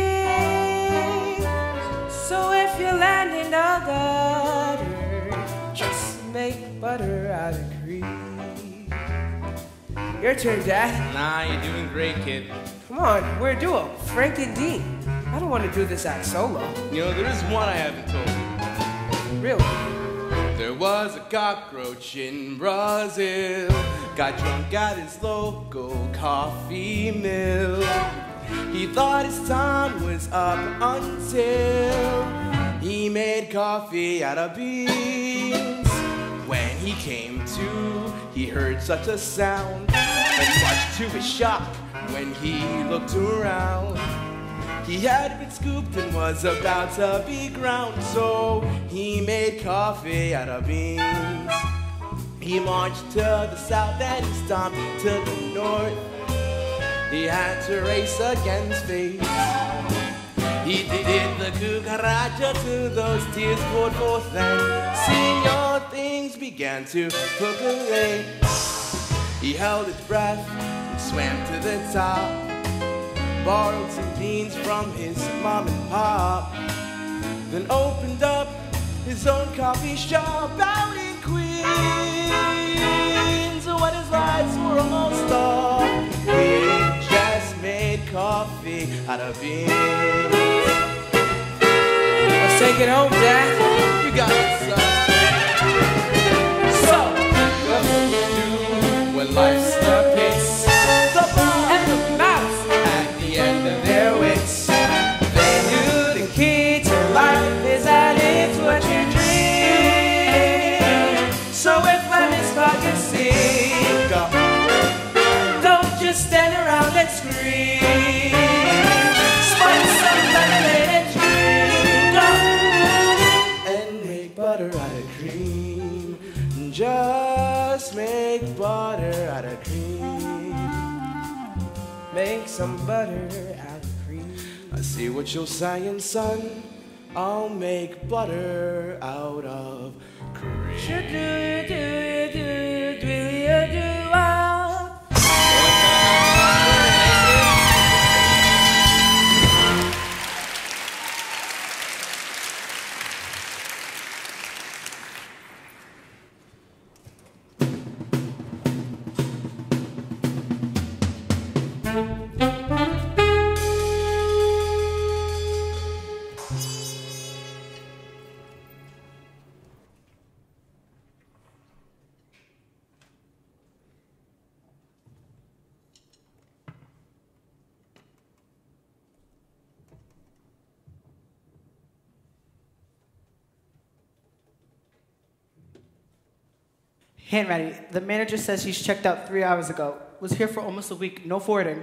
skin. So if you land in the gutter, just make butter out of cream. Your turn, Dad. Nah, you're doing great, kid. Come on, we're a duo, Frank and Dean. I don't want to do this act solo. You know, there is one I haven't told you. Really? There was a cockroach in Brazil, got drunk at his local coffee mill. He thought his time was up until he made coffee out of beans. When he came to, he heard such a sound, and much to his shock, when he looked around, he had been scooped and was about to be ground. So he made coffee out of beans. He marched to the south and he stomped to the north. He had to race against fate. He did the cucaracha till those tears poured forth, and senior things began to percolate. He held his breath, he swam to the top, borrowed some beans from his mom and pop, then opened up his own coffee shop out in Queens. When his lights were almost off, he just made coffee out of beans. Let's take it home, Dad. You got it, son. So, what do when life's the pace? The bar and the mouse at the end of their wits. They knew the key to life is that it's what you dream. So if lemmings fucking sing, don't just stand around and scream. Spice some lemonade and drink up and make butter. Just make butter out of cream. Make some butter out of cream. I see what you're saying, son. I'll make butter out of cream. Should do you, do you, do you, do you, do Hanratty, the manager says he's checked out 3 hours ago. Was here for almost a week, no forwarding.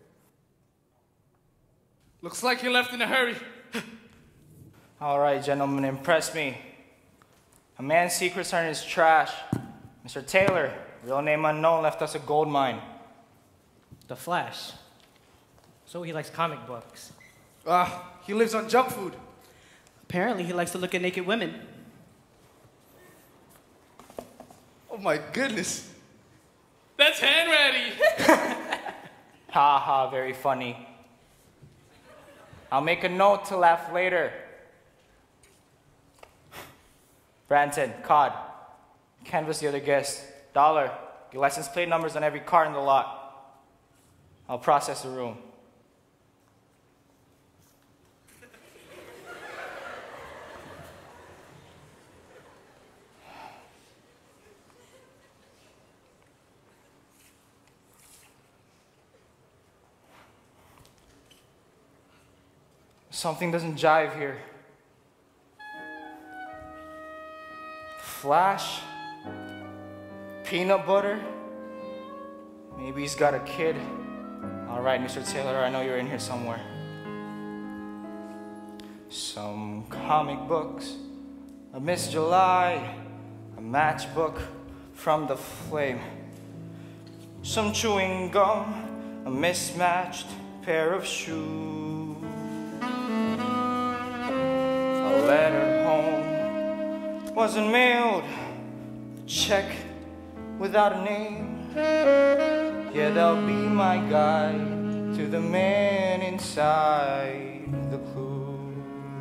Looks like he left in a hurry. All right, gentlemen, impress me. A man's secrets are in his trash. Mr. Taylor, real name unknown, left us a gold mine. The Flash. So he likes comic books. He lives on junk food. Apparently, he likes to look at naked women. Oh my goodness. That's Hanratty. Ha ha, very funny. I'll make a note to laugh later. Branton, Cod, canvass the other guests. Dollar, your license plate numbers on every car in the lot. I'll process the room. Something doesn't jive here. Flash? Peanut butter? Maybe he's got a kid. All right, Mr. Taylor, I know you're in here somewhere. Some comic books, a Miss July, a matchbook from the flame. Some chewing gum, a mismatched pair of shoes. A letter home wasn't mailed, a check without a name. Yeah, that'll be my guide to the man inside the clues.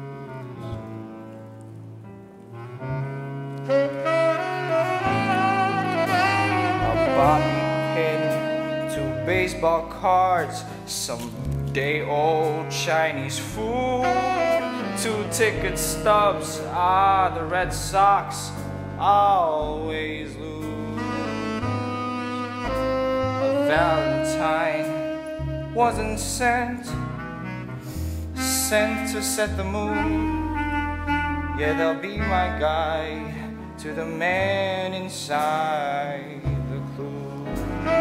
A bobby pin, 2 baseball cards, some day-old Chinese food, 2 ticket stubs. The Red Sox always lose. A Valentine wasn't sent to set the mood. Yeah, they'll be my guide to the man inside the clue.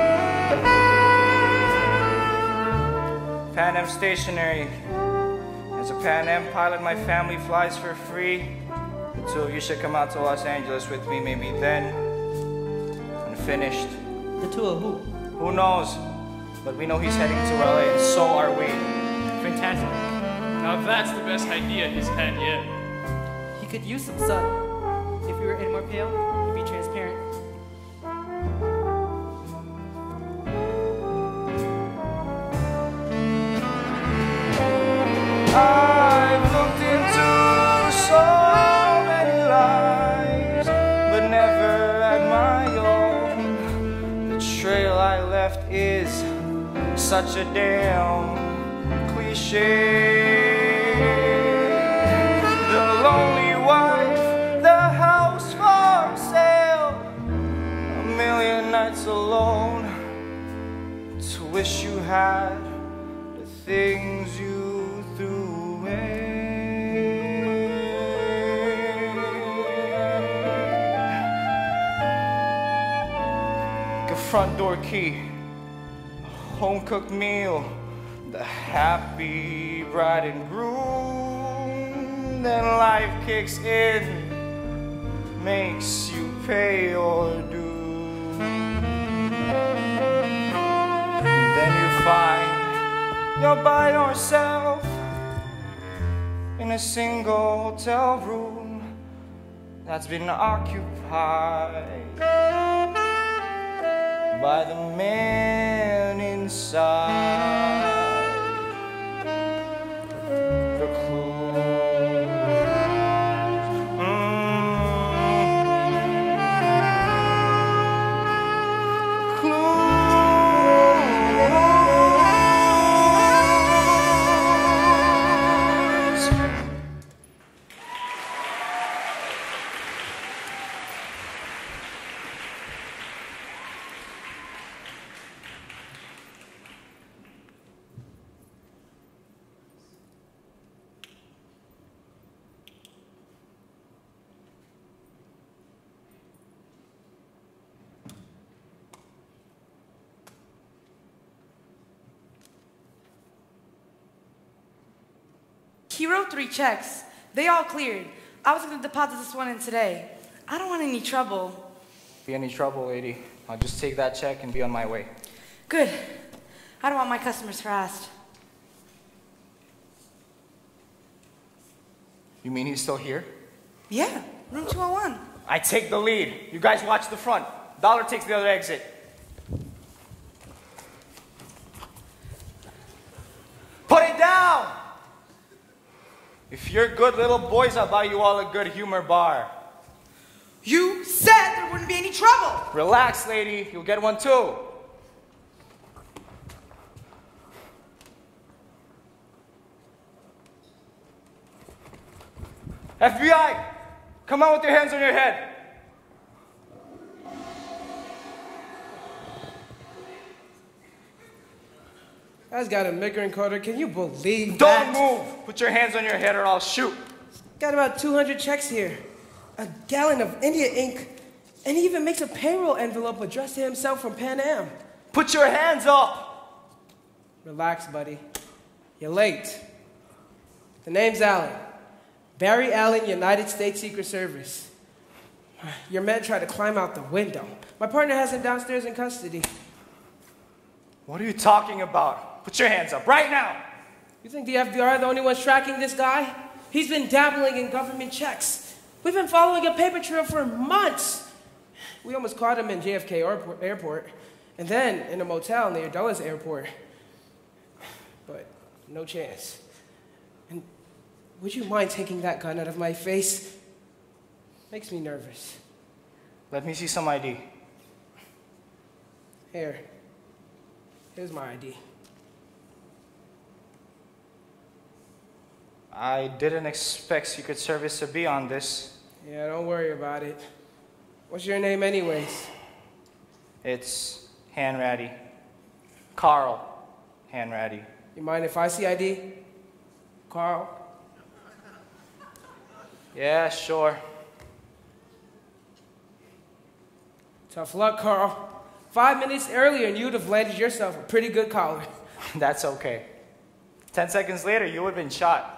Pan Am Stationery. As a Pan Am pilot, my family flies for free. The 2 of you should come out to Los Angeles with me, maybe then, when finished. The 2 of who? Who knows? But we know he's heading to LA, and so are we. Fantastic. Now that's the best idea he's had yet. He could use some sun. If we were any more pale, he'd be transparent. I've looked into so many lives, but never at my own. The trail I left is such a damn cliche. The lonely wife, the house for sale, a million nights alone to wish you had the things you threw away. A front door key, a home-cooked meal, the happy bride and groom. Then life kicks in, makes you pay your dues. Then you find you're by yourself in a single hotel room that's been occupied by the man inside. The clues. He wrote 3 checks. They all cleared. I was going to deposit this one in today. I don't want any trouble. Be any trouble, lady, I'll just take that check and be on my way. Good. I don't want my customers harassed. You mean he's still here? Yeah, room 201. I take the lead. You guys watch the front. Dollar takes the other exit. Put it down! If you're good little boys, I'll buy you all a good humor bar. You said there wouldn't be any trouble. Relax, lady. You'll get one too. FBI! Come on with your hands on your head. Guy's got a migrant encoder. Can you believe Don't that? move. Put your hands on your head or I'll shoot. Got about 200 checks here. A gallon of India ink. And he even makes a payroll envelope addressed to himself from Pan Am. Put your hands up. Relax, buddy. You're late. The name's Allen. Barry Allen, United States Secret Service. Your man tried to climb out the window. My partner has him downstairs in custody. What are you talking about? Put your hands up right now. You think the FBI are the only ones tracking this guy? He's been dabbling in government checks. We've been following a paper trail for months. We almost caught him in JFK Airport, and then in a motel near Dulles Airport. But no chance. And would you mind taking that gun out of my face? Makes me nervous. Let me see some ID. Here. Here's my ID. I didn't expect Secret Service to be on this. Yeah, don't worry about it. What's your name anyways? It's Hanratty. Carl Hanratty. You mind if I see ID? Carl? Yeah, sure. Tough luck, Carl. 5 minutes earlier and you'd have landed yourself a pretty good collar. That's okay. 10 seconds later, you would have been shot.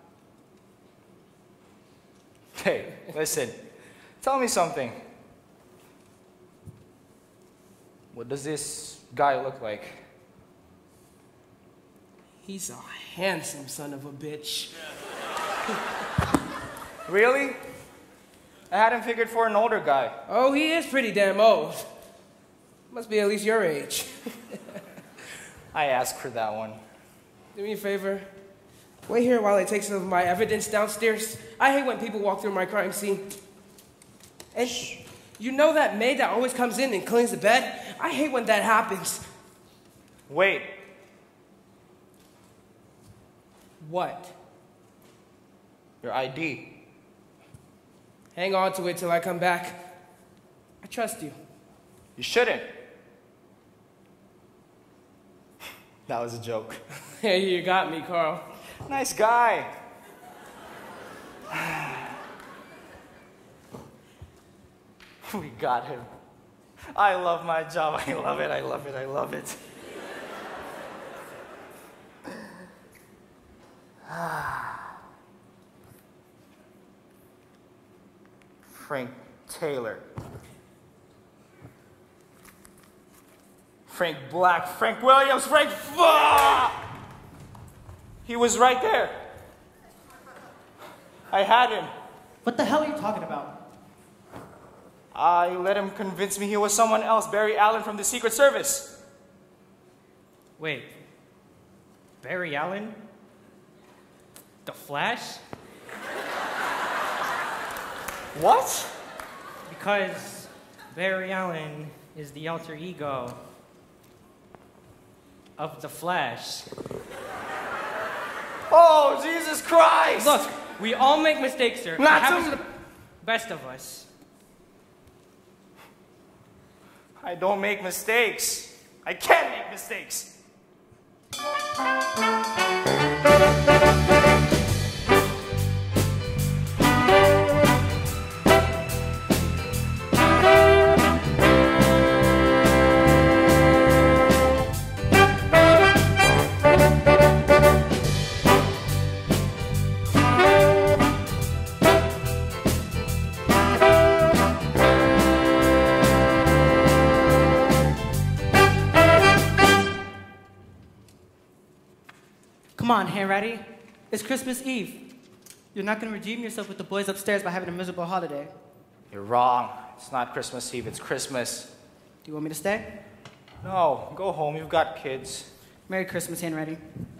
Hey, listen. Tell me something. What does this guy look like? He's a handsome son of a bitch. Really? I had him figured for an older guy. Oh, he is pretty damn old. Must be at least your age. I asked for that one. Do me a favor. Wait here while I take some of my evidence downstairs. I hate when people walk through my crime scene. And you know that maid that always comes in and cleans the bed? I hate when that happens. Wait. What? Your ID. Hang on to it till I come back. I trust you. You shouldn't. That was a joke. Hey, you got me, Carl. Nice guy. We got him. I love my job. I love it. I love it. I love it. Frank Taylor. Frank Black, Frank Williams, Frank... Fuck! He was right there. I had him. What the hell are you talking about? I let him convince me he was someone else, Barry Allen from the Secret Service. Wait. Barry Allen? The Flash? What? Because Barry Allen is the alter ego of the Flash. Oh, Jesus Christ! Look, we all make mistakes, sir. Not It happens to- to the best of us. I don't make mistakes. I can't make mistakes. Come on, Hanratty. It's Christmas Eve. You're not going to redeem yourself with the boys upstairs by having a miserable holiday. You're wrong. It's not Christmas Eve, it's Christmas. Do you want me to stay? No, go home. You've got kids. Merry Christmas, Hanratty.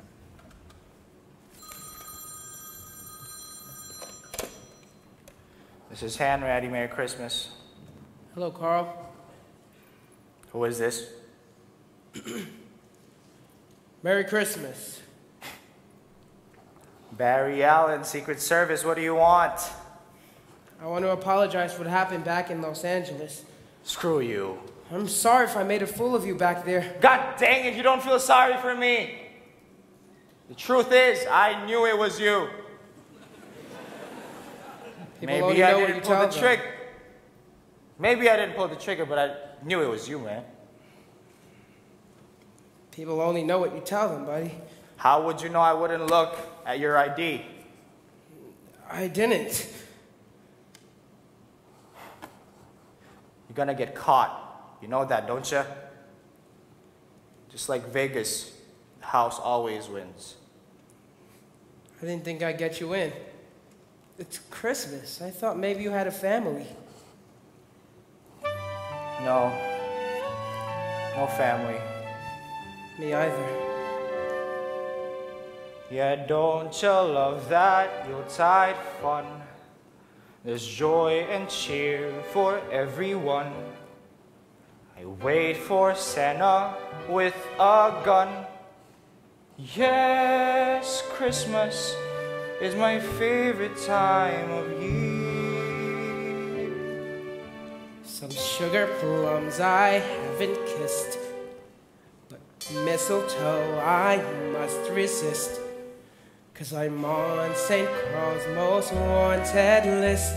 This is Hanratty. Merry Christmas. Hello, Carl. Who is this? Merry Christmas. Barry Allen, Secret Service. What do you want? I want to apologize for what happened back in Los Angeles. Screw you. I'm sorry if I made a fool of you back there. God dang it, you don't feel sorry for me. The truth is, I knew it was you. People only Maybe I know what didn't you pull the tell them. trigger. Maybe I didn't pull the trigger, but I knew it was you, man. People only know what you tell them, buddy. How would you know I wouldn't look at your ID? I didn't. You're gonna get caught. You know that, don't you? Just like Vegas, the house always wins. I didn't think I'd get you in. It's Christmas. I thought maybe you had a family. No. No family. Me either. Yeah, don't you love that Yuletide fun? There's joy and cheer for everyone. I wait for Santa with a gun. Yes, Christmas is my favorite time of year. Some sugar plums I haven't kissed, but mistletoe I must resist. 'Cause I'm on St. Paul's most wanted list.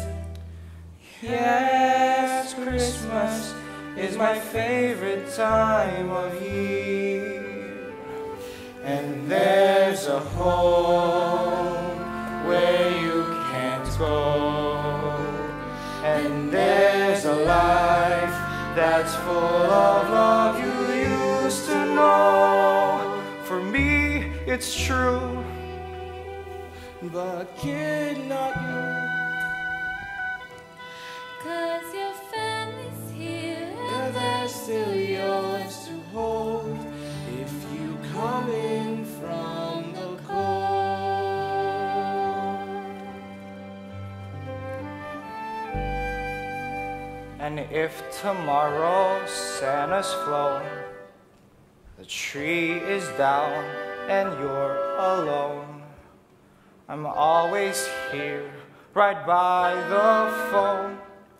Yes, Christmas is my favorite time of year. And there's a home where you can't go. And there's a life that's full of love you used to know. For me, it's true. But kid, not you. 'Cause your family's here. Yeah, they're still yours to hold if you come in from the cold. And if tomorrow Santa's flown, the tree is down and you're alone, I'm always here, right by the phone.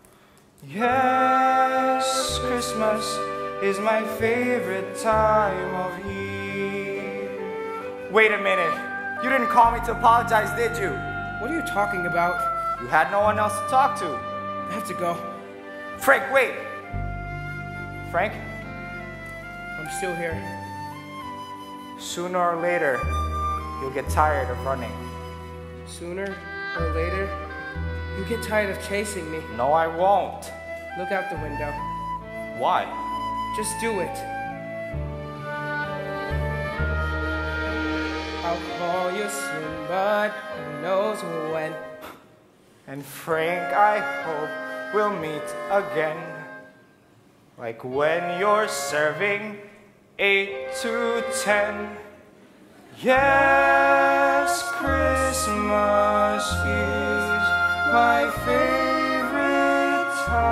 Yes, Christmas is my favorite time of year. Wait a minute. You didn't call me to apologize, did you? What are you talking about? You had no one else to talk to. I have to go. Frank, wait. Frank? I'm still here. Sooner or later, you'll get tired of running. Sooner or later, you get tired of chasing me. No, I won't. Look out the window. Why? Just do it. I'll call you soon, but who knows when. And Frank, I hope we'll meet again. Like when you're serving 8 to 10. Yes, Christmas is my favorite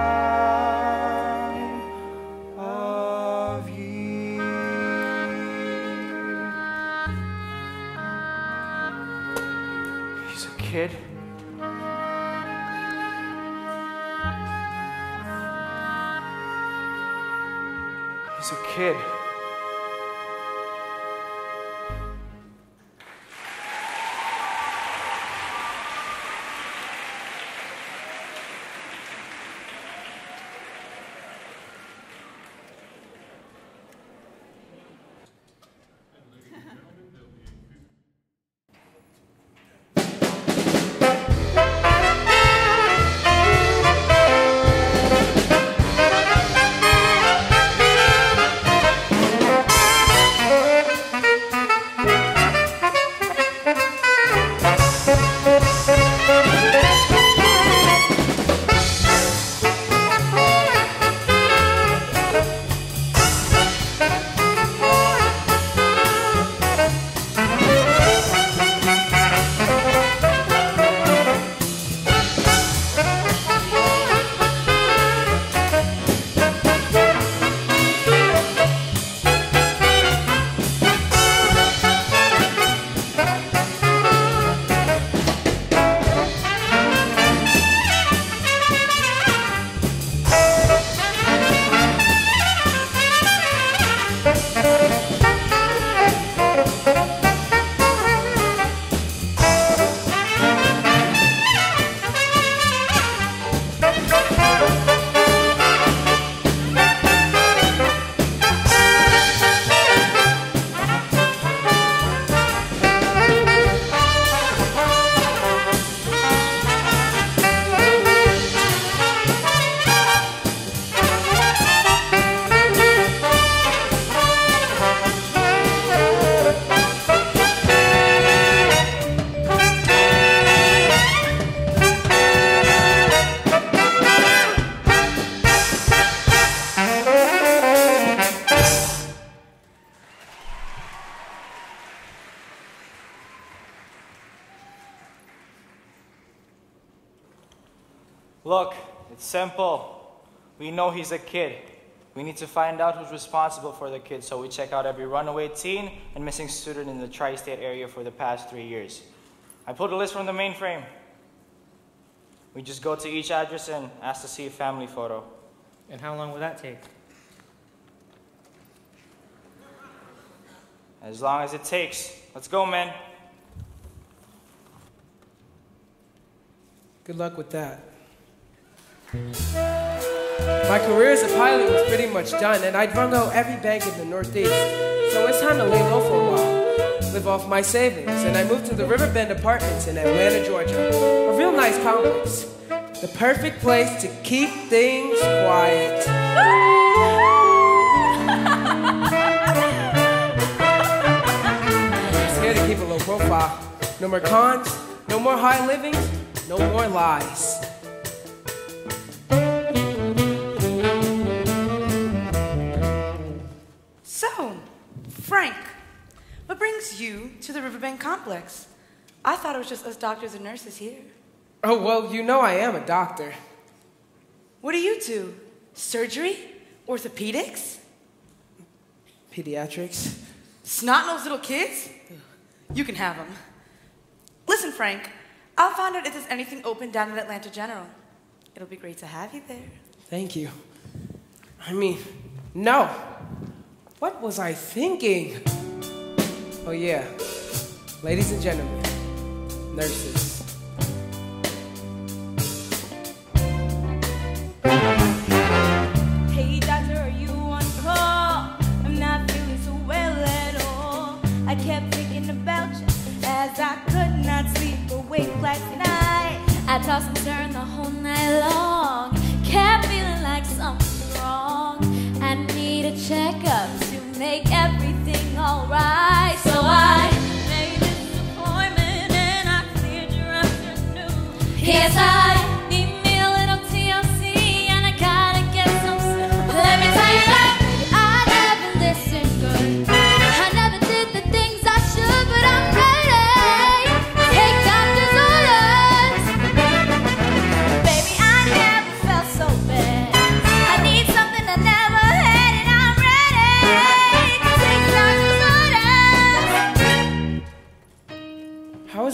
time of year. He's a kid. He's a kid. Look, it's simple. We know he's a kid. We need to find out who's responsible for the kid, so we check out every runaway teen and missing student in the tri-state area for the past 3 years. I pulled a list from the mainframe. We just go to each address and ask to see a family photo. And how long will that take? As long as it takes. Let's go, man. Good luck with that. My career as a pilot was pretty much done, and I'd rung out every bank in the Northeast. So it's time to lay low for a while, live off my savings, and I moved to the Riverbend Apartments in Atlanta, Georgia. A real nice complex. The perfect place to keep things quiet. Just here to keep a low profile. No more cons, no more high livings, no more lies. So, Frank, what brings you to the Riverbend complex? I thought it was just us doctors and nurses here. Oh, well, you know I am a doctor. What do you do? Surgery? Orthopedics? Pediatrics? Snot-nosed little kids? You can have them. Listen, Frank, I'll find out if there's anything open down at Atlanta General. It'll be great to have you there. Thank you. I mean, no. What was I thinking? Oh yeah, ladies and gentlemen, nurses. Hey doctor, are you on call? I'm not feeling so well at all. I kept thinking about you as I could not sleep awake last night. I tossed and turned the whole night long. Kept feeling like something's wrong. I need a checkup to make everything alright. So I made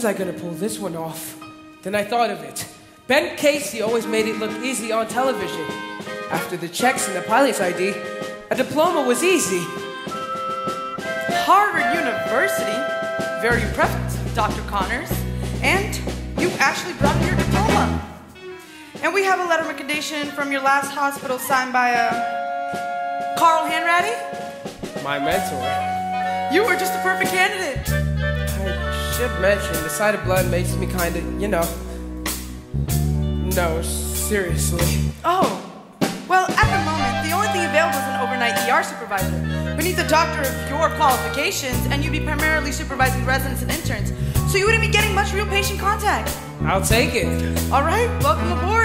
was I gonna pull this one off? Then I thought of it. Ben Casey always made it look easy on television. After the checks and the pilot's ID, a diploma was easy. Harvard University. Very impressed, Dr. Connors. And you actually brought in your diploma. And we have a letter of recommendation from your last hospital signed by Carl Hanratty. My mentor. You were just a perfect candidate. I should mention, the sight of blood makes me kind of, No, seriously. Oh, well, at the moment, the only thing available is an overnight ER supervisor. We need a doctor of your qualifications, and you'd be primarily supervising residents and interns, so you wouldn't be getting much real patient contact. I'll take it. All right, welcome aboard.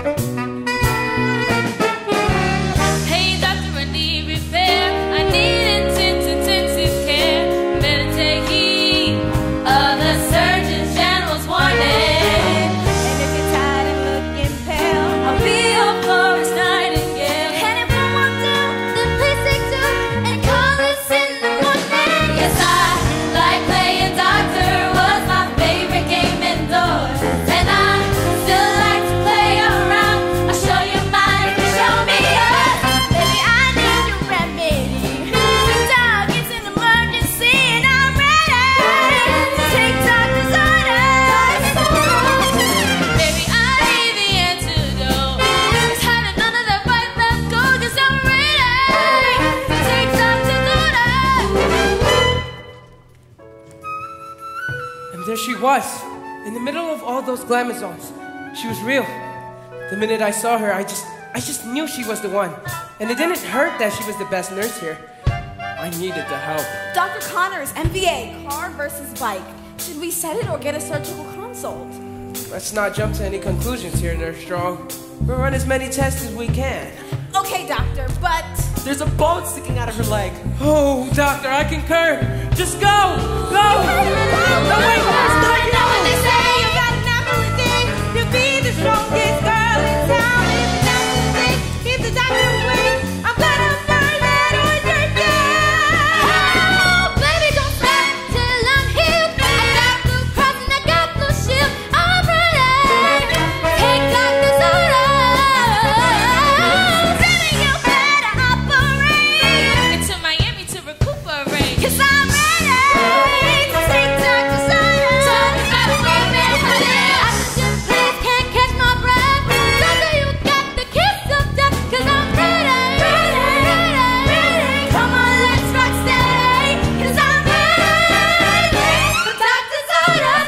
Hey, doctor, I need repair. I need intensive care. Better take heed of the Surgeon General's warning. And if you're tired and looking pale, I'll be your Florence Nightingale. and if you want to, then please take two and call us in the morning. Yes, I like playing doctor. Was my favorite game indoors, and I still like to play around. I'll show you mine, you show me yours. Baby, I need your remedy. Dog, it's an emergency, and I'm ready to take doctor's orders. Baby, I need the antidote. It's hard to none of that right left go, 'cause I'm ready to take doctor's orders. And there she was, in the middle of all those glamazons. She was real. The minute I saw her, I just knew she was the one. And it didn't hurt that she was the best nurse here. I needed the help. Dr. Connors, MVA, car versus bike. Should we set it or get a surgical consult? Let's not jump to any conclusions here, Nurse Strong. We'll run as many tests as we can. Okay, doctor, but There's a bone sticking out of her leg. Oh, doctor, I concur. Just go! Go! No, wait, it's not you know what they say, you got an apple thing to be the strongest girl in town. If the doctor sick, keep the doctor away. I'm gonna burn that order down. Oh, baby, don't stop till I'm healed. I got blue cross and I got blue shield. I'm ready. Take doctor's orders. Baby, you better operate. Into Miami to recuperate. 'Cause I'm ready to take doctor's orders. So you gotta wait, man, honey. Oxygen, please, can't catch my breath. Doctor, you got the kiss of death. 'Cause I'm ready. Come on, let's rock steady. 'Cause I'm ready for doctor's orders.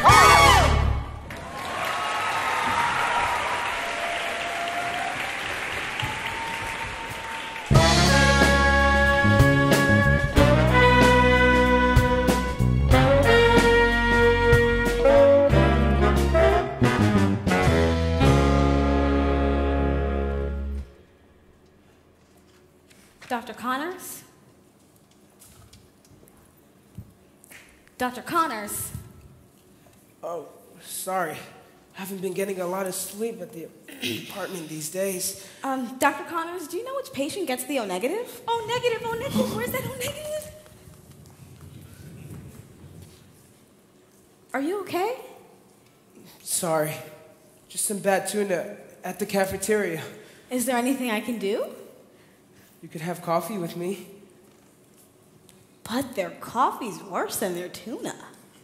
Dr. Connors? Dr. Connors? Oh, sorry. Haven't been getting a lot of sleep at the apartment these days. Dr. Connors, do you know which patient gets the O negative? Oh, negative, oh, negative. Where's that oh, negative? Are you okay? Sorry. Just some bad tuna at the cafeteria. Is there anything I can do? You could have coffee with me. But their coffee's worse than their tuna.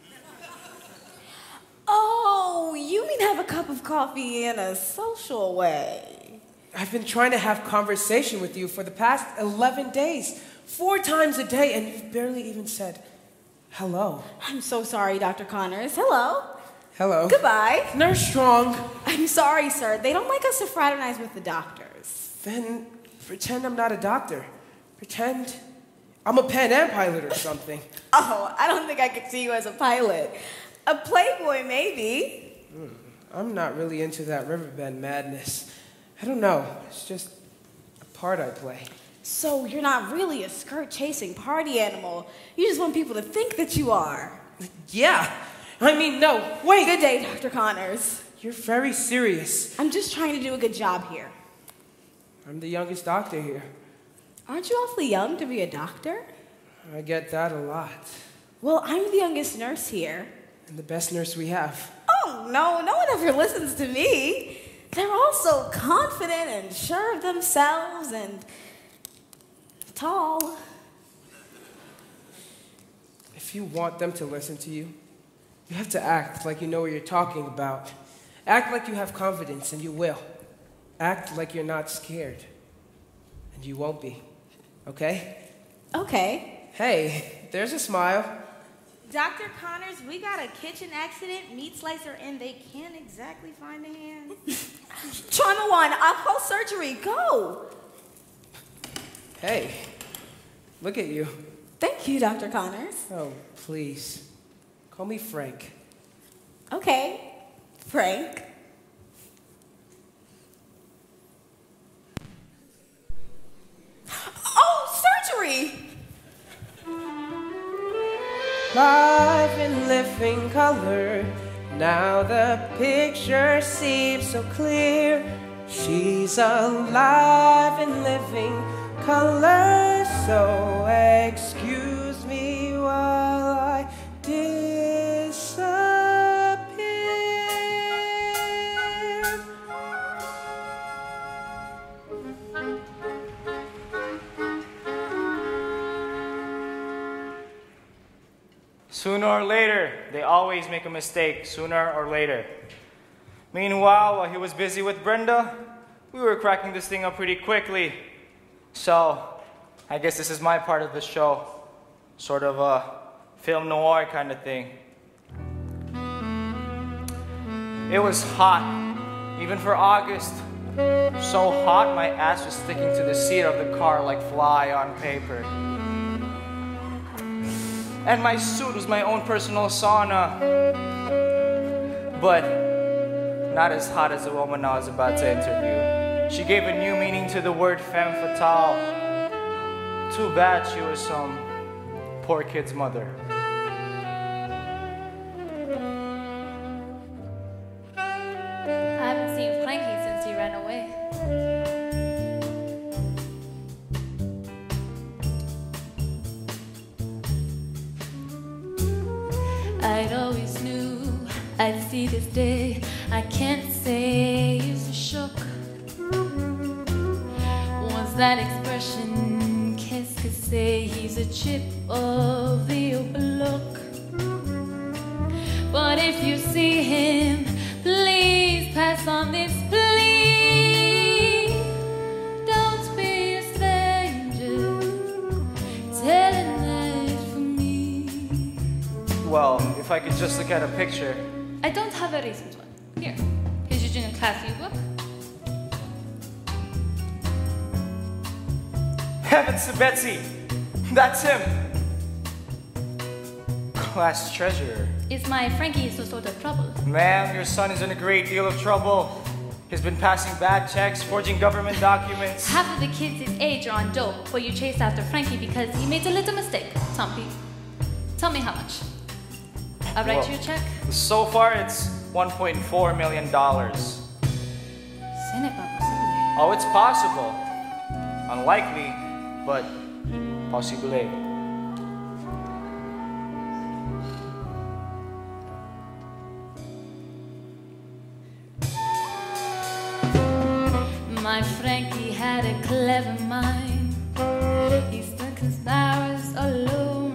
Oh, you mean have a cup of coffee in a social way? I've been trying to have conversation with you for the past 11 days, 4 times a day, and you've barely even said hello. I'm so sorry, Dr. Connors. Hello. Hello. Goodbye. Nurse Strong. I'm sorry, sir. They don't like us to fraternize with the doctors. Then pretend I'm not a doctor. Pretend I'm a Pan Am pilot or something. Oh, I don't think I could see you as a pilot. A playboy, maybe. I'm not really into that riverbend madness. I don't know. It's just a part I play. So you're not really a skirt-chasing party animal. You just want people to think that you are. Yeah. I mean, no. Wait. Good day, Dr. Connors. You're very serious. I'm just trying to do a good job here. I'm the youngest doctor here. Aren't you awfully young to be a doctor? I get that a lot. Well, I'm the youngest nurse here. And the best nurse we have. Oh, no one ever listens to me. They're all so confident and sure of themselves and tall. If you want them to listen to you, you have to act like you know what you're talking about. Act like you have confidence, and you will. Act like you're not scared, and you won't be. Okay? Okay. Hey, there's a smile. Dr. Connors, we got a kitchen accident, meat slicer, and they can't exactly find a hand. Trauma 1, I'll call surgery. Go. Hey, look at you. Thank you, Dr. Connors. Oh, please. Call me Frank. Okay, Frank. Oh, surgery! Live in living color, now the picture seems so clear. She's alive in living color, so excuse me while I disappear. Sooner or later, they always make a mistake, sooner or later. Meanwhile, while he was busy with Brenda, we were cracking this thing up pretty quickly. So, I guess this is my part of the show. Sort of a film noir kind of thing. It was hot, even for August. So hot, my ass was sticking to the seat of the car like fly on paper. And my suit was my own personal sauna. But not as hot as the woman I was about to interview. She gave a new meaning to the word femme fatale. Too bad she was some poor kid's mother. I haven't seen Frankie since he ran away. I'd always knew I'd see this day. I can't say he's shook. Was that expression, qu'est-ce que c'est? He's a chip of the overlook. But if you see him, please pass on this plea. Don't be a stranger, telling that for me. Well, if I could just look at a picture. I don't have a recent one. Here, here's your junior class yearbook. Heavens to Betsy! That's him! Class treasurer. Is my Frankie some sort of trouble? Ma'am, your son is in a great deal of trouble. He's been passing bad checks, forging government documents. Half of the kids his age are on dope, but you chased after Frankie because he made a little mistake. Tell me how much. I'll write you a check. So far, it's $1.4 million. Oh, it's possible. Unlikely, but possible. My Frankie had a clever mind. He stuck his hours alone.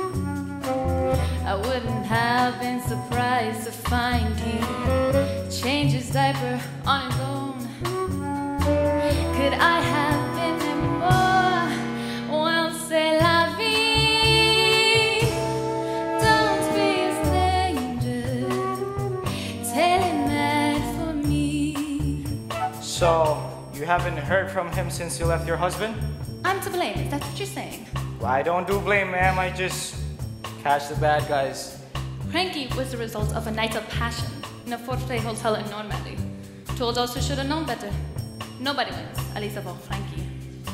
I wouldn't have been surprised to find he changed his diaper on his own. Could I have been more? Well, c'est la vie. Don't be a stranger, telling that for me. So, you haven't heard from him since you left your husband? I'm to blame, is that what you're saying? Well, I don't do blame, ma'am. I just catch the bad guys. Frankie was the result of a night of passion in a four-star hotel in Normandy. Told us who should have known better. Nobody wins, at least about Frankie.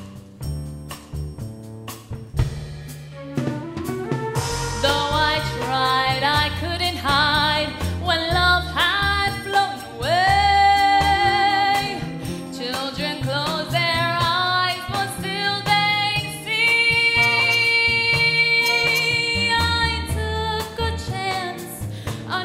Though I tried, I couldn't hide when love had flown away. Children close their eyes, but still they see. I took a chance. I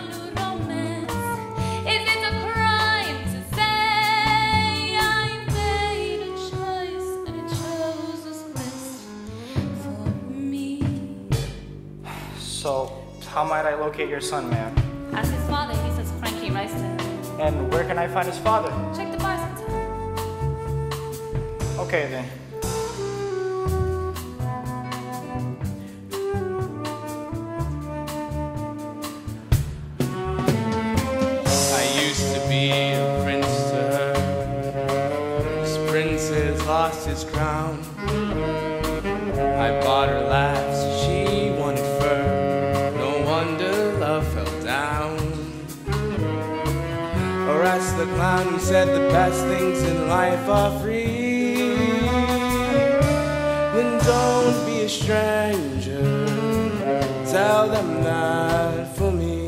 So, how might I locate your son, ma'am? Ask his father. He says Frankie writes to him. And where can I find his father? Check the bar sometime. Okay, then. I used to be a prince to her. This prince has lost his crown. I bought her laughs, she wanted fur. No wonder love fell down. Or as the clown who said the best things in life are free. Then don't be a stranger. Tell them that for me.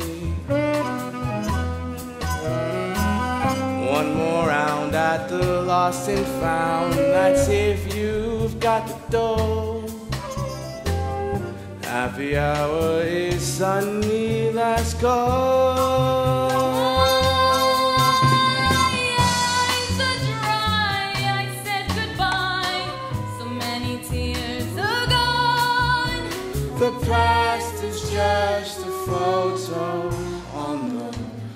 One more round at the lost and found. That's if you've got the dough. Happy hour is sunny, let's go. Eyes are dry, I said goodbye. So many tears are gone. The past is just a photo on the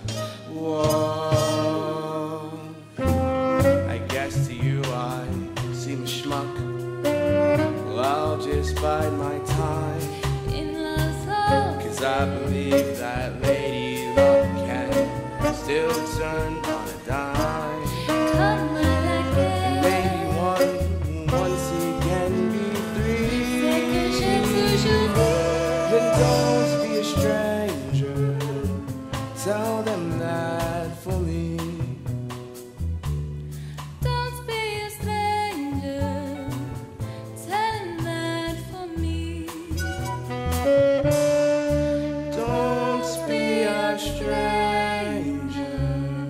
wall. I guess to you I seem a schmuck. Well, I'll just bide my time. Cause I believe that lady luck can still turn on a dime. And maybe once again be three. Then don't be a stranger. Tell them that for me. Don't be a stranger. Tell him that for me. Don't be a stranger.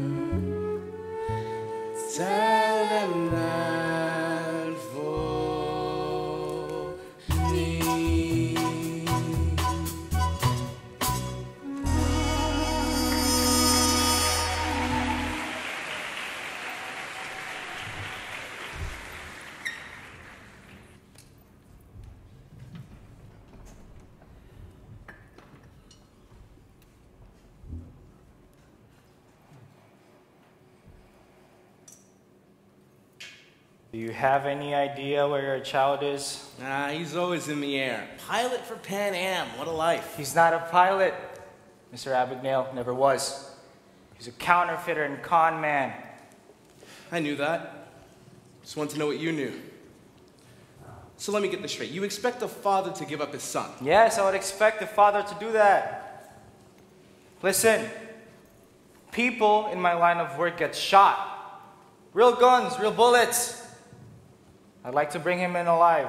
Tell them that for me. Do you have any idea where your child is? Nah, he's always in the air. Pilot for Pan Am, what a life. He's not a pilot. Mr. Abagnale never was. He's a counterfeiter and con man. I knew that. Just wanted to know what you knew. So let me get this straight. You expect a father to give up his son? Yes, I would expect the father to do that. Listen, people in my line of work get shot. Real guns, real bullets. I'd like to bring him in alive.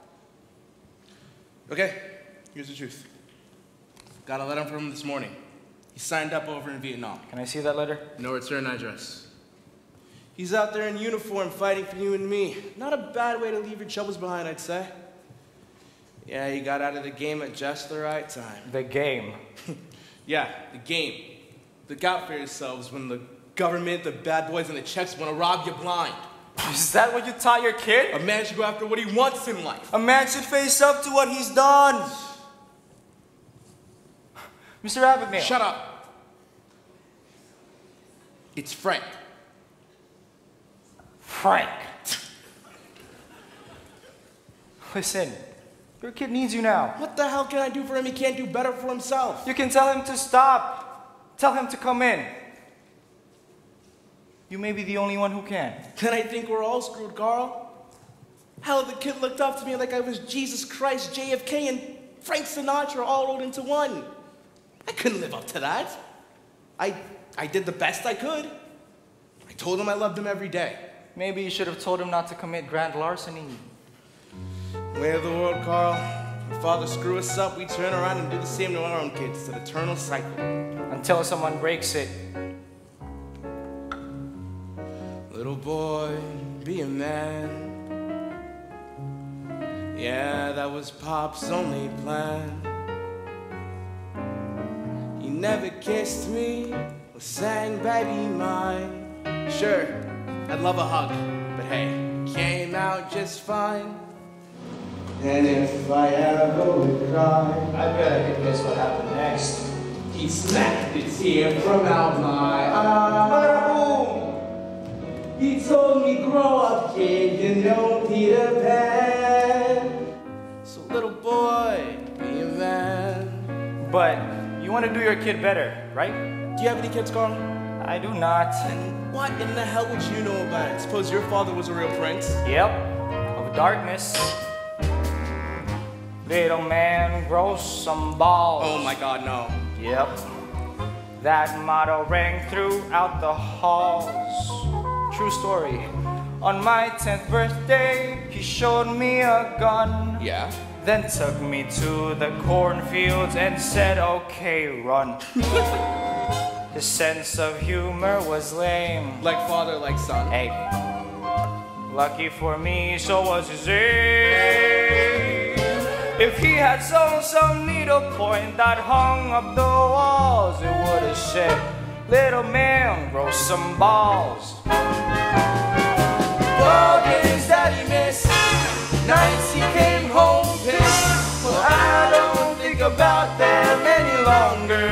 Okay, here's the truth. Got a letter from him this morning. He signed up over in Vietnam. Can I see that letter? No return address. He's out there in uniform fighting for you and me. Not a bad way to leave your troubles behind, I'd say. Yeah, he got out of the game at just the right time. The game? Yeah, the game. Look out for yourselves when the government, the bad boys, and the checks want to rob you blind. Is that what you taught your kid? A man should go after what he wants in life. A man should face up to what he's done. Mr. Abagnale. Shut up. It's Frank. Frank. Listen, your kid needs you now. What the hell can I do for him? He can't do better for himself. You can tell him to stop. Tell him to come in. You may be the only one who can. Then I think we're all screwed, Carl. Hell, the kid looked up to me like I was Jesus Christ, JFK, and Frank Sinatra all rolled into one. I couldn't live up to that. I did the best I could. I told him I loved him every day. Maybe you should have told him not to commit grand larceny. Way of the world, Carl. If fathers screw us up, we turn around and do the same to our own kids. It's an eternal cycle. Until someone breaks it. Little boy, be a man. Yeah, that was Pop's only plan. He never kissed me or sang baby mine. Sure, I'd love a hug, but hey, came out just fine. And if I ever would cry, I bet I can guess what happened next. he smacked the tear from out my eye. He told me, grow up, kid, you know Peter Pan. So little boy, be a man. But you want to do your kid better, right? Do you have any kids, Carl? I do not. And what in the hell would you know about it? Suppose your father was a real prince? Yep, of darkness. Little man grows some balls. Oh my God, no. Yep. That motto rang throughout the halls. True story. On my 10th birthday, he showed me a gun. Yeah? Then took me to the cornfields and said, okay, run. His sense of humor was lame. Like father, like son? Hey. Lucky for me, so was his aim. If he had sewn some needlepoint that hung up the walls, it would have said, little man, grow some balls. Ball games that he missed, nights he came home pissed. Well, I don't think about them any longer.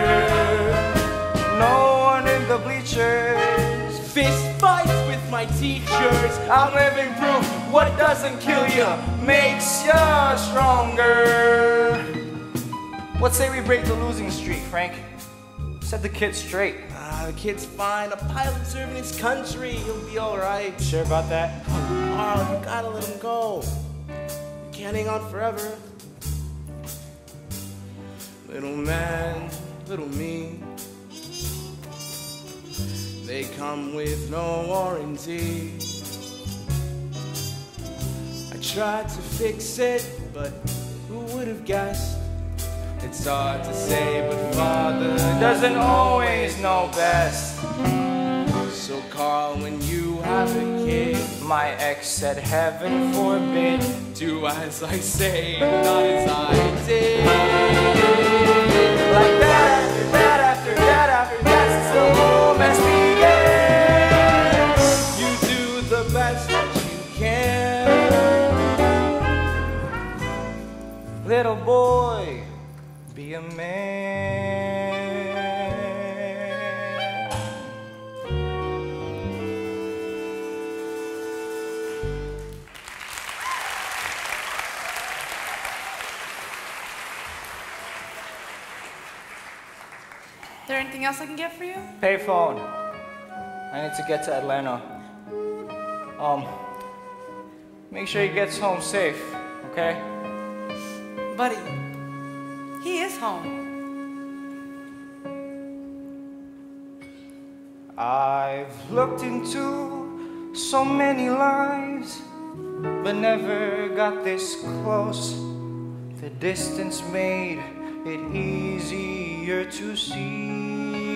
No one in the bleachers, fist fights with my teachers. I'm living proof what doesn't kill you makes you stronger. What say we break the losing streak, Frank? Set the kid straight. The kid's fine. A pilot serving his country. He'll be all right. Sure about that? Oh, you gotta let him go. You can't hang on forever. Little man, little me. They come with no warranty. I tried to fix it, but who would have guessed? It's hard to say, but father doesn't always know best. So Carl, when you have a kid, my ex said heaven forbid. Do as I say, not as I did. Like that, after that, after that, after that, since the romance began. You do the best that you can. Little boy, be a man. Is there anything else I can get for you? Payphone. I need to get to Atlanta. Make sure he gets home safe, okay? Buddy, he is home. I've looked into so many lives, but never got this close. The distance made it easier to see.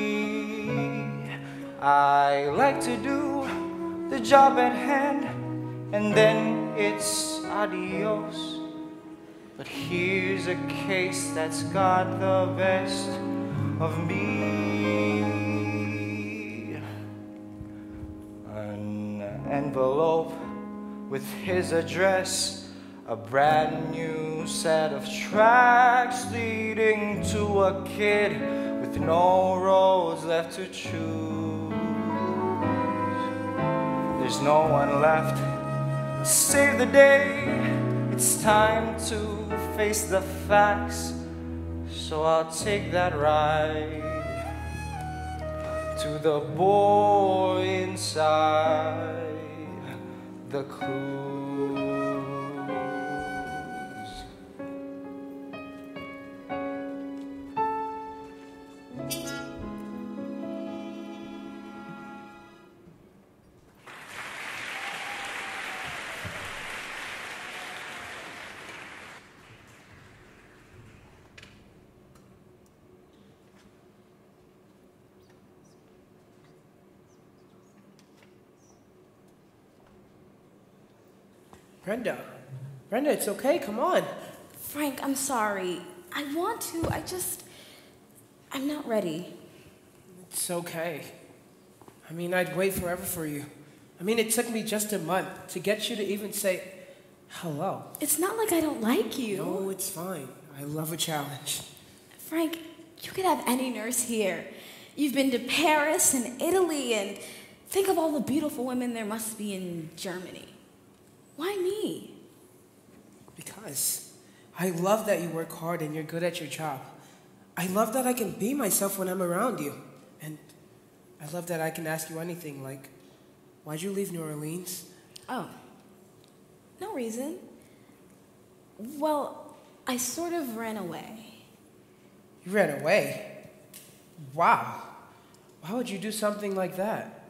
I like to do the job at hand, and then it's adios. But here's a case that's got the best of me. An envelope with his address, a brand new set of tracks leading to a kid with no roads left to choose. There's no one left to save the day. It's time to face the facts, so I'll take that ride to the boy inside the clues. Brenda, it's okay, come on. Frank, I'm sorry. I want to, I'm not ready. It's okay. I'd wait forever for you. It took me just a month to get you to even say, Hello. It's not like I don't like you. No, it's fine. I love a challenge. Frank, you could have any nurse here. You've been to Paris and Italy, and think of all the beautiful women there must be in Germany. Why me? Because I love that you work hard and you're good at your job. I love that I can be myself when I'm around you. And I love that I can ask you anything like, why'd you leave New Orleans? Oh, no reason. Well, I sort of ran away. You ran away? Wow. Why would you do something like that?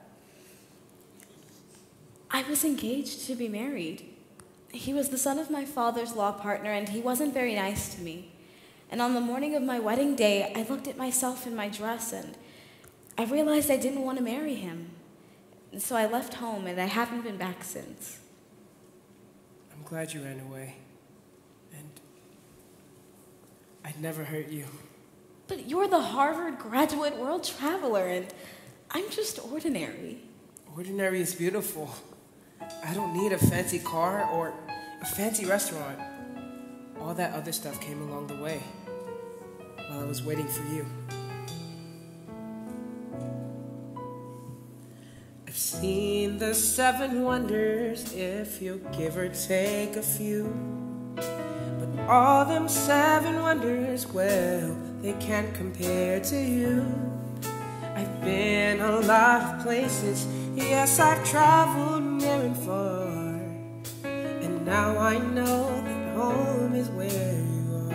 I was engaged to be married. He was the son of my father's law partner, and he wasn't very nice to me. And on the morning of my wedding day, I looked at myself in my dress, and I realized I didn't want to marry him. And so I left home, and I haven't been back since. I'm glad you ran away. And I'd never hurt you. But you're the Harvard graduate world traveler, and I'm just ordinary. Ordinary is beautiful. I don't need a fancy car or a fancy restaurant. All that other stuff came along the way while I was waiting for you. I've seen the 7 wonders if you give or take a few. But all them 7 wonders, well, they can't compare to you. I've been a lot of places, yes, I've traveled near and far. And now I know that home is where you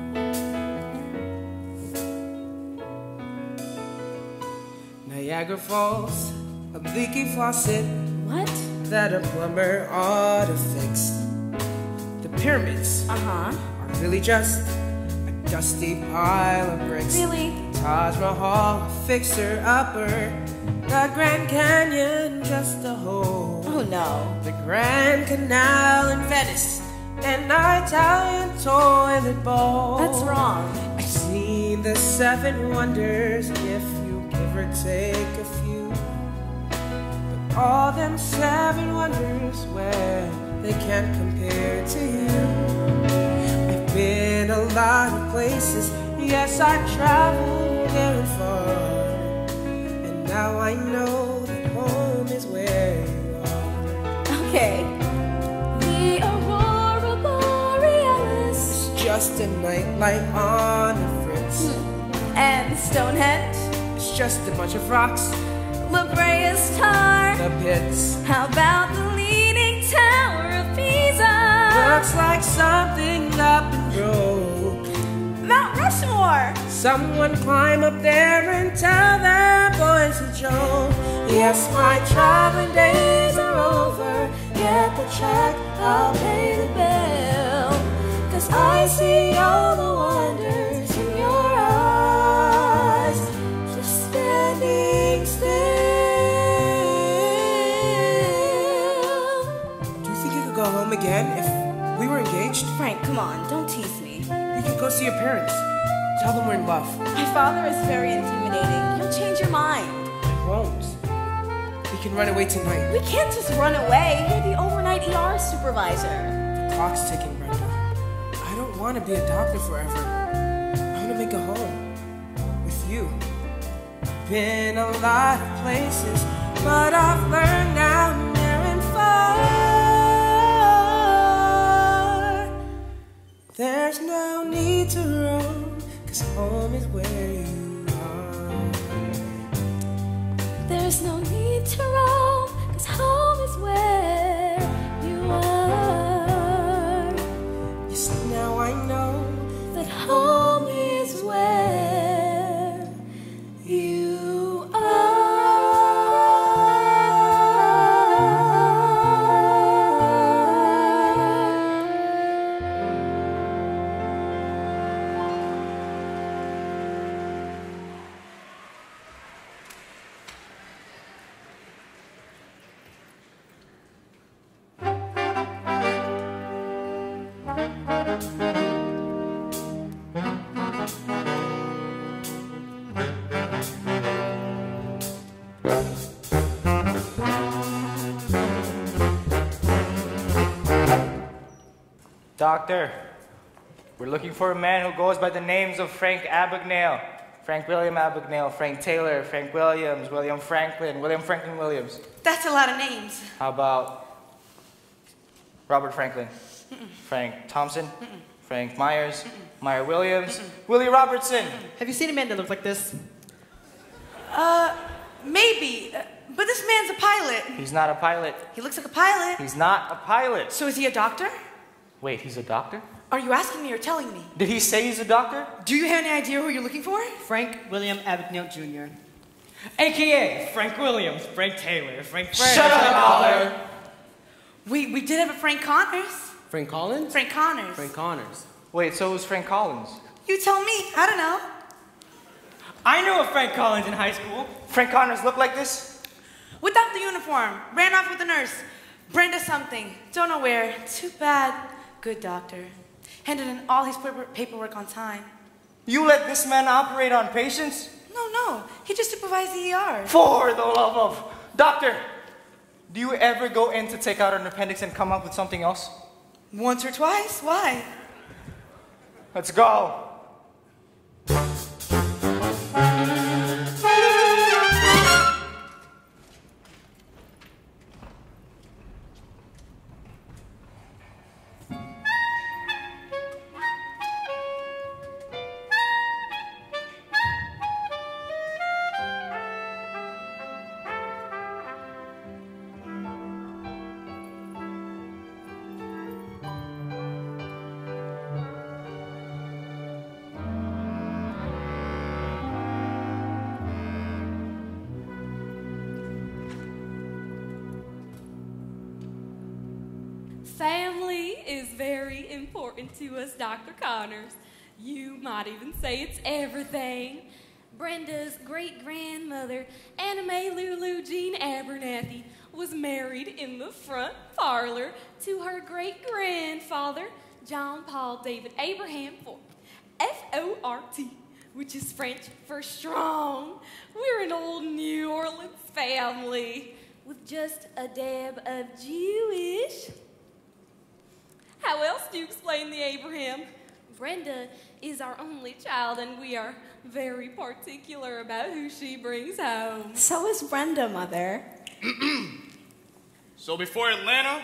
are. Niagara Falls, a leaky faucet. What? That a plumber ought to fix. The pyramids are really just a dusty pile of bricks. Really? Taj Mahal, a fixer-upper. The Grand Canyon, just a hole. Oh no. The Grand Canal in Venice, an Italian toilet bowl. That's wrong. I've seen the 7 wonders if you give or take a few. But all them 7 wonders, well, they can't compare to you. I've been a lot of places, yes, I've traveled very far. And now I know that home is where you are. Okay. The Aurora Borealis. It's just a nightlight on the fritz. And Stonehenge. It's just a bunch of rocks. La Brea's Tar. The pits. How about the Leaning Tower of Pisa? Looks like something up and broke. Mount Rushmore. Someone climb up there and tell their boys a joke. Yes, my traveling days are over. Get the check, I'll pay the bill. 'Cause I see all the wonders in your eyes, just standing still. Do you think you could go home again if we were engaged? Frank, come on, don't tease me. You can go see your parents. Tell them we're in love. My father is very intimidating. You'll change your mind. I won't. We can run away tonight. We can't just run away. You're the overnight ER supervisor. The clock's ticking, Brenda. I don't want to be a doctor forever. I want to make a home with you. Been a lot of places, but I've learned now near and far. There's no need to roam, 'cause home is where you are. There's no need to roam, 'cause home is where you are. Yes, now I know that home is where you are. Doctor, we're looking for a man who goes by the names of Frank Abagnale. Frank William Abagnale, Frank Taylor, Frank Williams, William Franklin Williams. That's a lot of names. How about Robert Franklin? Frank Thompson? Frank Myers? Meyer Williams? Willie Robertson? Have you seen a man that looks like this? Maybe. But this man's a pilot. He's not a pilot. He looks like a pilot. He's not a pilot. So is he a doctor? Wait, he's a doctor? Are you asking me or telling me? Did he say he's a doctor? Do you have any idea who you're looking for? Frank William Abagnale Jr. AKA Frank Williams, Frank Taylor, Frank Shut up, Dollar! We did have a Frank Connors. Frank Collins? Frank Connors. Frank Connors. Wait, so it was Frank Collins? You tell me. I don't know. I knew a Frank Collins in high school. Frank Connors looked like this? Without the uniform. Ran off with the nurse. Brenda something. Don't know where. Too bad. Good doctor. Handed in all his paperwork on time. You let this man operate on patients? No. He just supervised the ER. For the love of... Doctor, do you ever go in to take out an appendix and come up with something else? Once or twice? Why? Let's go. Family is very important to us, Dr. Connors. You might even say it's everything. Brenda's great-grandmother, Anna Mae Lulu Jean Abernathy, was married in the front parlor to her great-grandfather, John Paul David Abraham Fort, F-O-R-T, which is French for strong. We're an old New Orleans family with just a dab of Jewish. How else do you explain the Abraham? Brenda is our only child, and we are very particular about who she brings home. So is Brenda, Mother. So before Atlanta,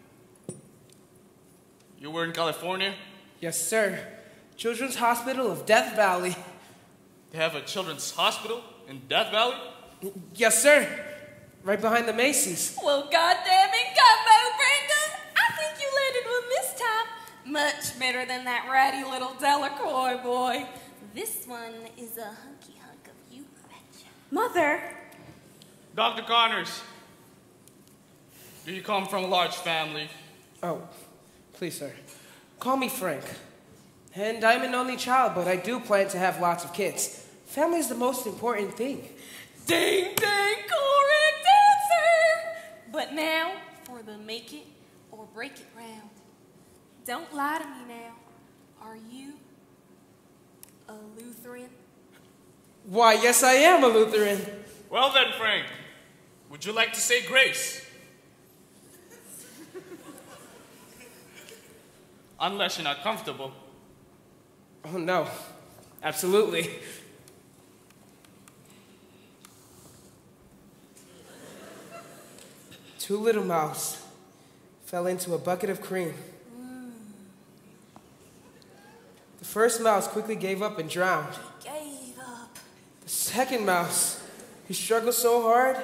you were in California? Yes, sir. Children's Hospital of Death Valley. They have a children's hospital in Death Valley? Yes, sir. Right behind the Macy's. Well, goddamn it, gumbo, Brenda! I think you landed one this time. Much better than that ratty little Delacroix boy. This one is a hunky hunk of you betcha. Mother! Dr. Connors, do you come from a large family? Oh, please, sir. Call me Frank. And I'm an only child, but I do plan to have lots of kids. Family is the most important thing. Ding, ding, correct answer! But now for the make it or break it round. Don't lie to me now. Are you a Lutheran? Why, yes, I am a Lutheran. Well then, Frank, would you like to say grace? Unless you're not comfortable. Oh, no. Absolutely. Two little mouse fell into a bucket of cream. The first mouse quickly gave up and drowned. Gave up. The second mouse, he struggled so hard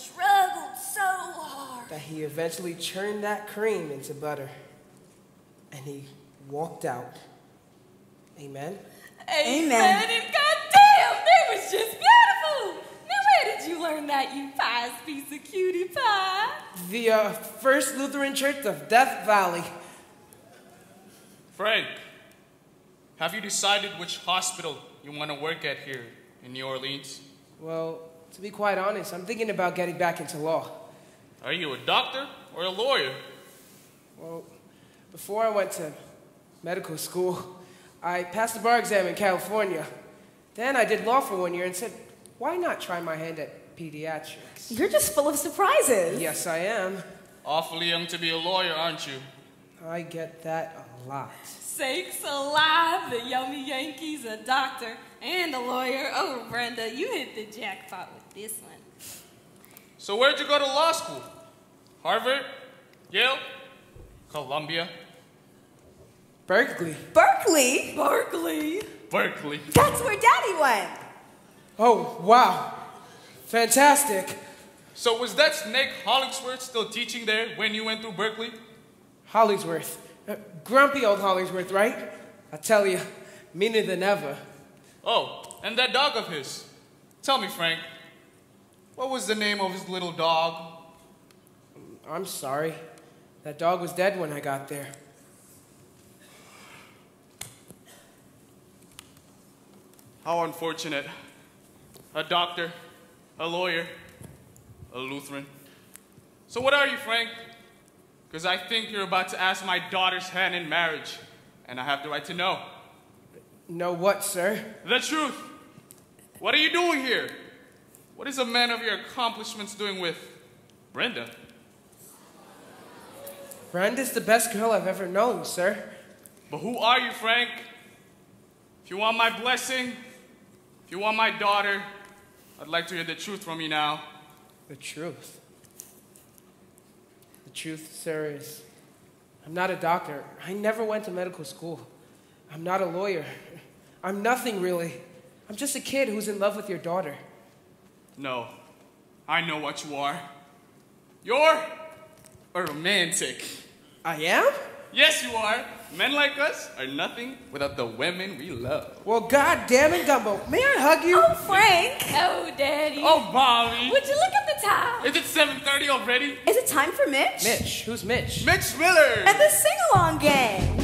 that he eventually churned that cream into butter. And he walked out. Amen? Amen. And goddamn, that was just beautiful. Now where did you learn that, you pious piece of cutie pie? The First Lutheran Church of Death Valley. Frank, have you decided which hospital you want to work at here in New Orleans? Well, to be quite honest, I'm thinking about getting back into law. Are you a doctor or a lawyer? Well, before I went to medical school, I passed the bar exam in California. Then I did law for 1 year and said, why not try my hand at pediatrics? You're just full of surprises. Yes, I am. Awfully young to be a lawyer, aren't you? I get that a lot. Sakes alive, the yummy Yankees, a doctor, and a lawyer. Oh, Brenda, you hit the jackpot with this one. So where'd you go to law school? Harvard? Yale? Columbia? Berkeley. Berkeley? Berkeley. That's where Daddy went. Oh, wow. Fantastic. So was that Snake Hollingsworth still teaching there when you went through Berkeley? Hollingsworth. Grumpy old Hollingsworth, right? I tell you, meaner than ever. Oh, and that dog of his. Tell me, Frank, what was the name of his little dog? I'm sorry. That dog was dead when I got there. How unfortunate. A doctor, a lawyer, a Lutheran. So what are you, Frank? Because I think you're about to ask my daughter's hand in marriage, and I have the right to know. Know what, sir? The truth. What are you doing here? What is a man of your accomplishments doing with Brenda? Brenda's the best girl I've ever known, sir. But who are you, Frank? If you want my blessing, if you want my daughter, I'd like to hear the truth from you now. The truth? The truth, sir, is I'm not a doctor. I never went to medical school. I'm not a lawyer. I'm nothing, really. I'm just a kid who's in love with your daughter. No, I know what you are. You're a romantic. I am? Yes, you are. Men like us are nothing without the women we love. Well, God damn it, Gumbo. May I hug you? Oh, Frank. Oh, Daddy. Oh, Mommy. Would you look at the time? Is it 7:30 already? Is it time for Mitch? Mitch. Who's Mitch? Mitch Miller. And the sing-along gang.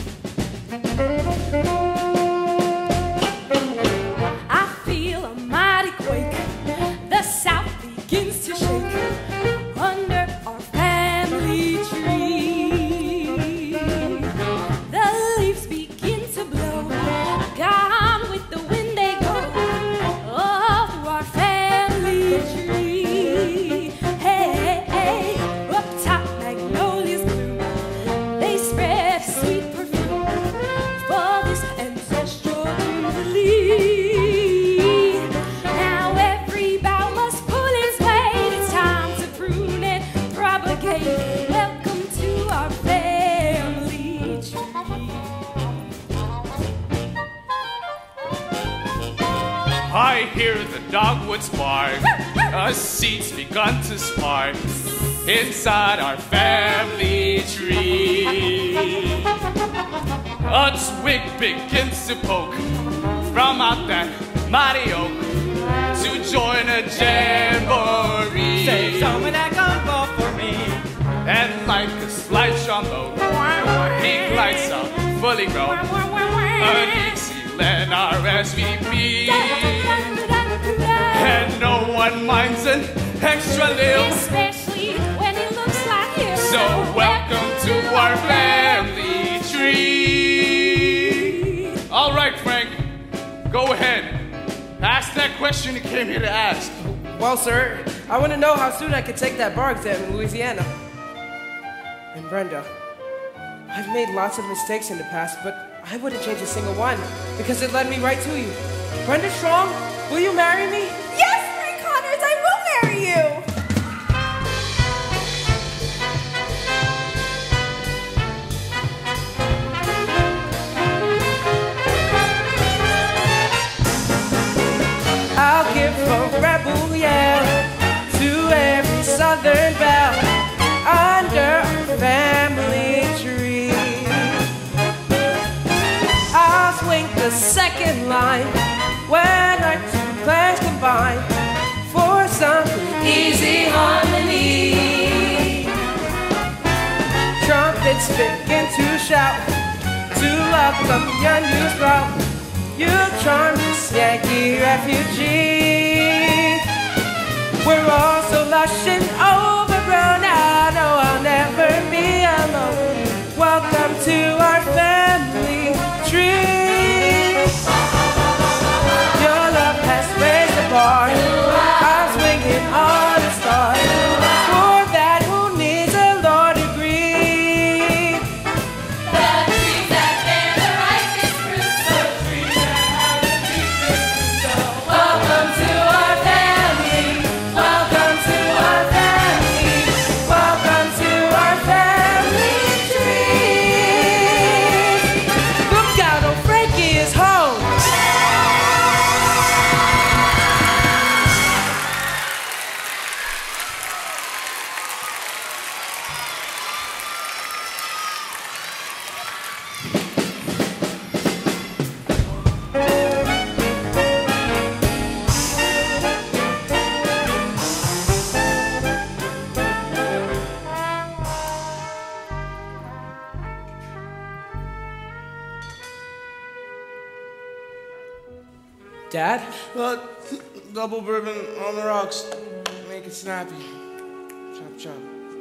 I feel a mighty quake. The South begins to shake under our family tree. The leaves begin to blow. Gone with the wind they go. All through our family tree. Hey, hey, up top magnolias bloom. They spread sweet perfume for this ancestral jubilee. Now every bough must pull its weight. It's time to prune and propagate. Welcome to our family tree. I hear the dogwoods bark. A seed's begun to spark inside our family tree. A twig begins to poke from out that mighty oak to join a jamboree. Save some of that gumbo for me. And like a slight trombone, he glides out fully grown. A Dixieland RSVP. And no one minds an extra little. Especially when it looks like you. So welcome to our family tree. All right, Frank, go ahead. Ask that question you came here to ask. Well, sir, I want to know how soon I could take that bar exam in Louisiana. And Brenda, I've made lots of mistakes in the past, but I wouldn't change a single one because it led me right to you. Brenda Strong, will you marry me? Yes, Frank Connors, I will marry you. I'll give a rebel yell to every southern belle under a family tree. I'll swing the second line when our two clans combine for some easy harmony. Trumpets begin to shout to welcome your new sprout. You charm this Yankee refugee. We're all so lush and overgrown. I know I'll never be alone. Welcome to our family tree. Your love has raised the bar. I'm swinging on a star. For that who needs a law degree. The trees that Dad? Double bourbon on the rocks. Make it snappy. Chop, chop.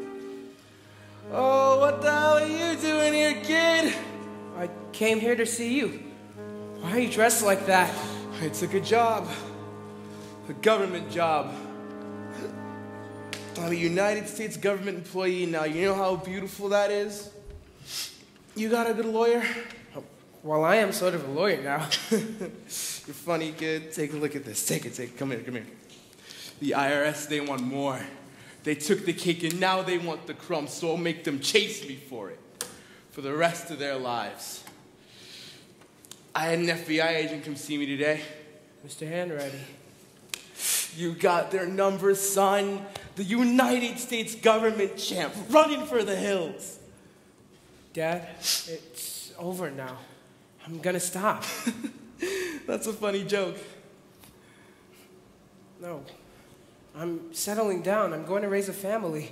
Oh, what the hell are you doing here, kid? I came here to see you. Why are you dressed like that? I took a job. A government job. I'm a United States government employee now. You know how beautiful that is? You got a good lawyer? Well, I am sort of a lawyer now. You're funny, kid. Take a look at this. Take it. Come here. The IRS, they want more. They took the cake and now they want the crumbs, so I'll make them chase me for it. For the rest of their lives. I had an FBI agent come see me today. Mr. Hanratty. You got their number, son. The United States government champ, running for the hills. Dad, it's over now. I'm gonna stop. That's a funny joke. No. I'm settling down. I'm going to raise a family.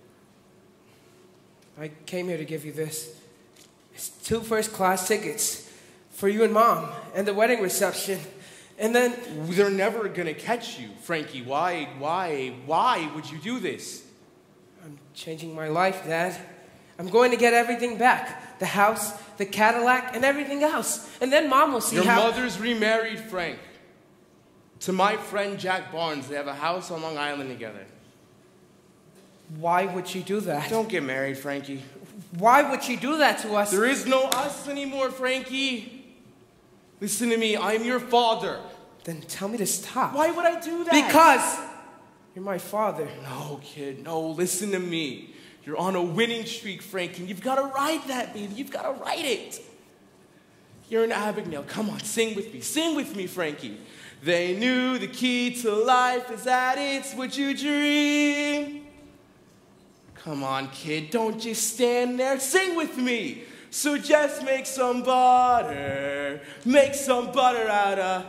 I came here to give you this. It's 2 first-class tickets for you and Mom and the wedding reception. And then... They're never gonna catch you, Frankie. Why would you do this? I'm changing my life, Dad. I'm going to get everything back. The house, the Cadillac, and everything else. And then Mom will see Your how... mother's remarried, Frank. To my friend Jack Barnes. They have a house on Long Island together. Why would she do that? Don't get married, Frankie. Why would she do that to us? There is no us anymore, Frankie. Listen to me, I'm your father. Then tell me to stop. Why would I do that? Because you're my father. No, kid, no, listen to me. You're on a winning streak, Frank, and you've got to ride that, baby. You've got to ride it. You're an Abigail. Come on, sing with me. Sing with me, Frankie. They knew the key to life is that it's what you dream. Come on, kid, don't just stand there. Sing with me. So just make some butter. Make some butter out of...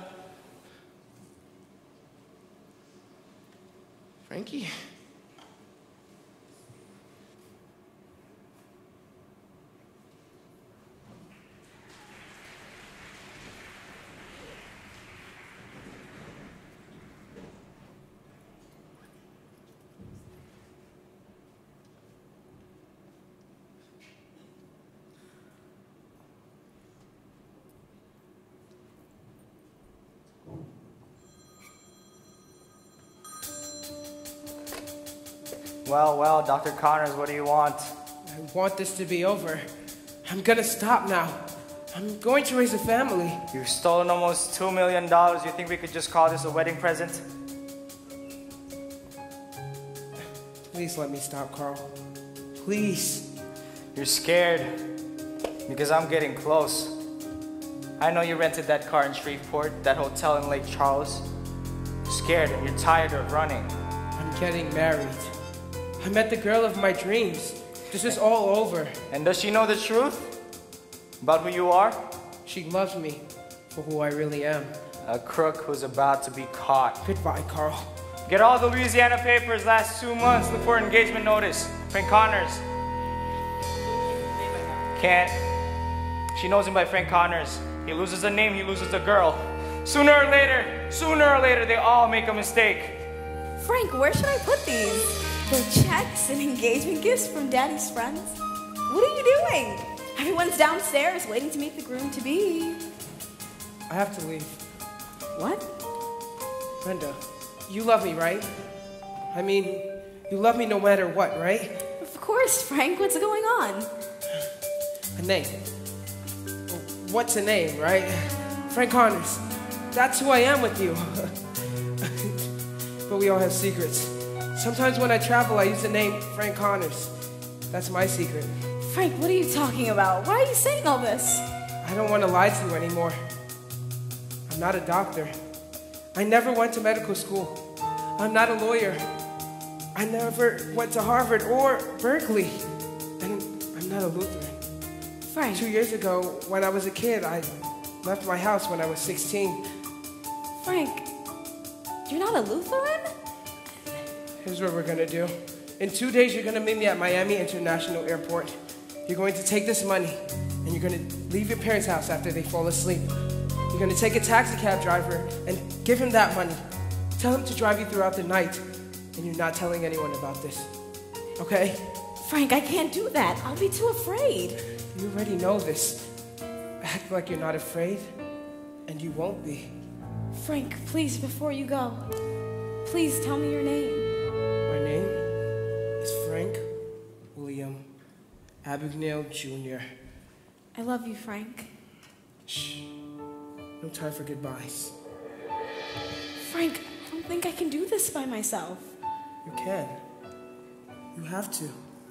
Frankie? Well, Dr. Connors, what do you want? I want this to be over. I'm gonna stop now. I'm going to raise a family. You've stolen almost $2 million. You think we could just call this a wedding present? Please let me stop, Carl. Please. You're scared because I'm getting close. I know you rented that car in Shreveport, that hotel in Lake Charles. You're scared and you're tired of running. I'm getting married. I met the girl of my dreams. This is all over. And does she know the truth about who you are? She loves me for who I really am. A crook who's about to be caught. Goodbye, Carl. Get all the Louisiana papers last 2 months. Look for engagement notice. Frank Connors. Can't. She knows him by Frank Connors. He loses a name, he loses a girl. Sooner or later, they all make a mistake. Frank, where should I put these? The checks and engagement gifts from Daddy's friends? What are you doing? Everyone's downstairs waiting to meet the groom-to-be. I have to leave. What? Brenda, you love me, right? I mean, you love me no matter what, right? Of course, Frank. What's going on? A name. What's a name, right? Frank Connors. That's who I am with you. But we all have secrets. Sometimes when I travel, I use the name Frank Connors. That's my secret. Frank, what are you talking about? Why are you saying all this? I don't want to lie to you anymore. I'm not a doctor. I never went to medical school. I'm not a lawyer. I never went to Harvard or Berkeley. And I'm not a Lutheran. Frank. 2 years ago, when I was a kid, I left my house when I was 16. Frank, you're not a Lutheran? Here's what we're gonna do. In 2 days, you're gonna meet me at Miami International Airport. You're going to take this money, and you're gonna leave your parents' house after they fall asleep. You're gonna take a taxi cab driver and give him that money. Tell him to drive you throughout the night, and you're not telling anyone about this. Okay? Frank, I can't do that. I'll be too afraid. You already know this. Act like you're not afraid, and you won't be. Frank, please, before you go, please tell me your name. My name is Frank William Abagnale Jr. I love you, Frank. Shh. No time for goodbyes. Frank, I don't think I can do this by myself. You can. You have to.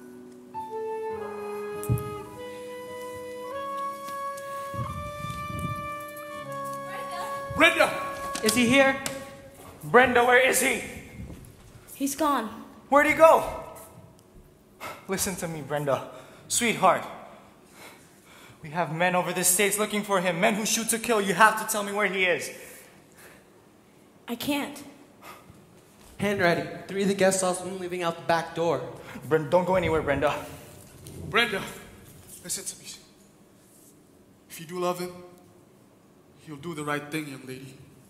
Brenda! Is he here? Brenda, where is he? He's gone. Where'd he go? Listen to me, Brenda. Sweetheart. We have men over the states looking for him. Men who shoot to kill. You have to tell me where he is. I can't. Hand ready. 3 of the guests saw someone leaving out the back door. Brenda, don't go anywhere, Brenda. Brenda, listen to me. If you do love him, you'll do the right thing, young lady.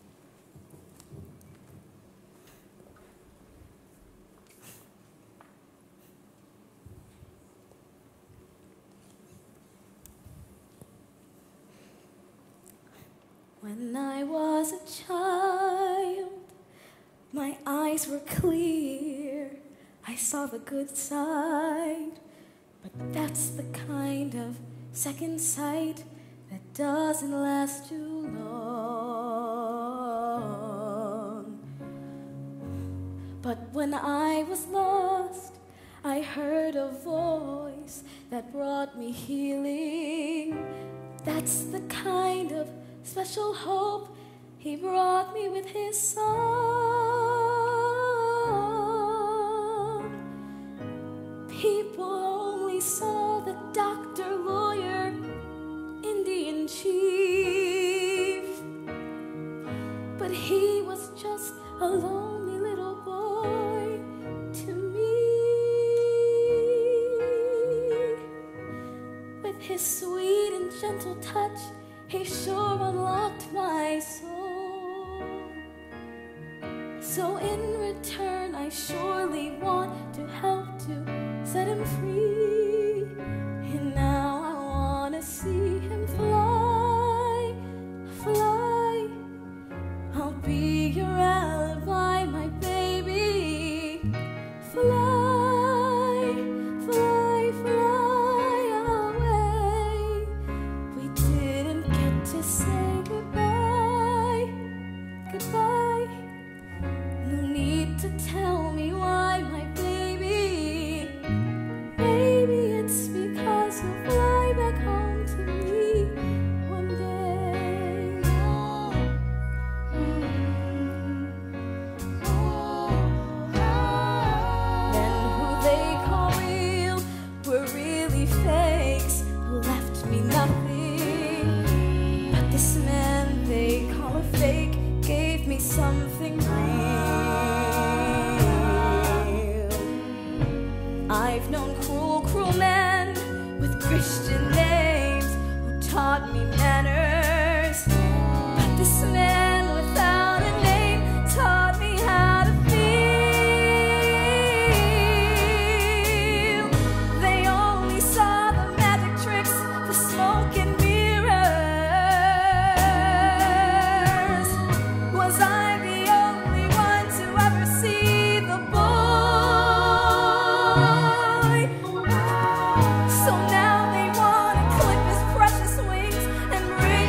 When I was a child, my eyes were clear. I saw the good side, but that's the kind of second sight that doesn't last too long. But when I was lost, I heard a voice that brought me healing. That's the kind of special hope he brought me with his song. People only saw the doctor, lawyer, Indian chief, but he was just a lonely little boy to me. With his sweet and gentle touch, he sure unlocked my soul. So in return, I surely want to help to set him free. And now I want to see him fly, fly. I'll be your alibi, my baby. Fly, fly, fly away. We didn't to say goodbye, goodbye. No need to tell me why, my baby. Baby, it's because you'll fly back home to me one day. Men who they call real were really fakes who left me nothing. This man they call a fake gave me something real. I've known cruel, cruel men with Christian names who taught me manners, but this man without a name taught me how to feel. They only saw the magic tricks, the smoke and mirrors. Was I the only one to ever see the boy? So now they want to clip his precious wings and bring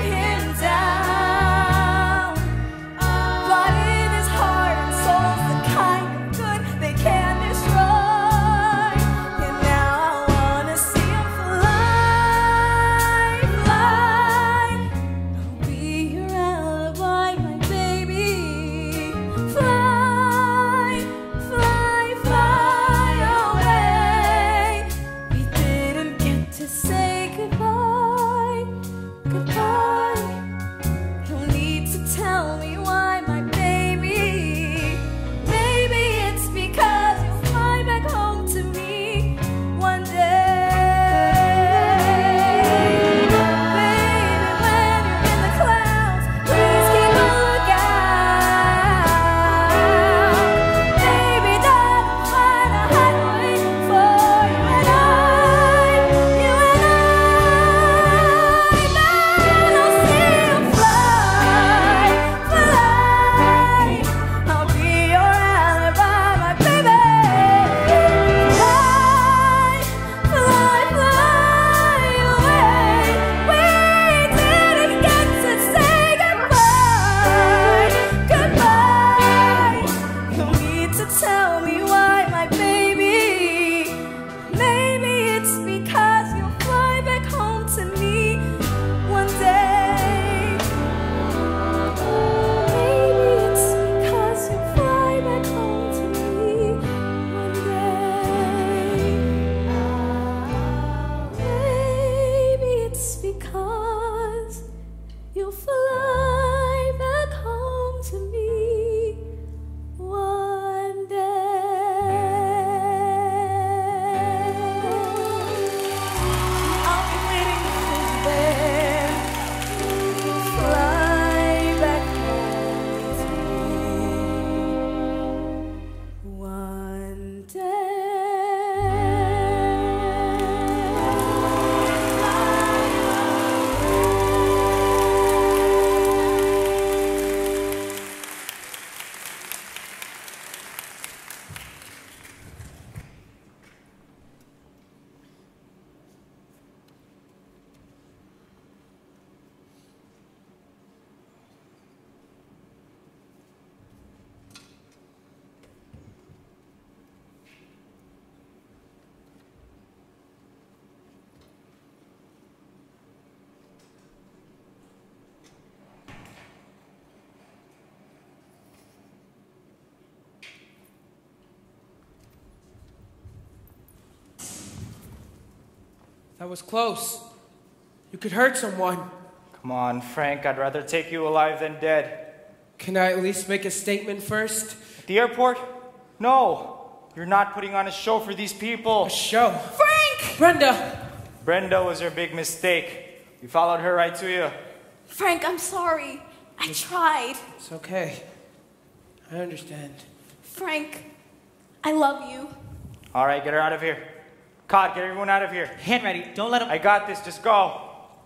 was close. You could hurt someone. Come on, Frank, I'd rather take you alive than dead. Can I at least make a statement first? At the airport? No. You're not putting on a show for these people. A show? Frank! Brenda! Brenda was your big mistake. You followed her right to you. Frank, I'm sorry. I tried. It's okay. I understand. Frank, I love you. All right, get her out of here. Cod, get everyone out of here. Hand ready. Don't let him. I got this. Just go.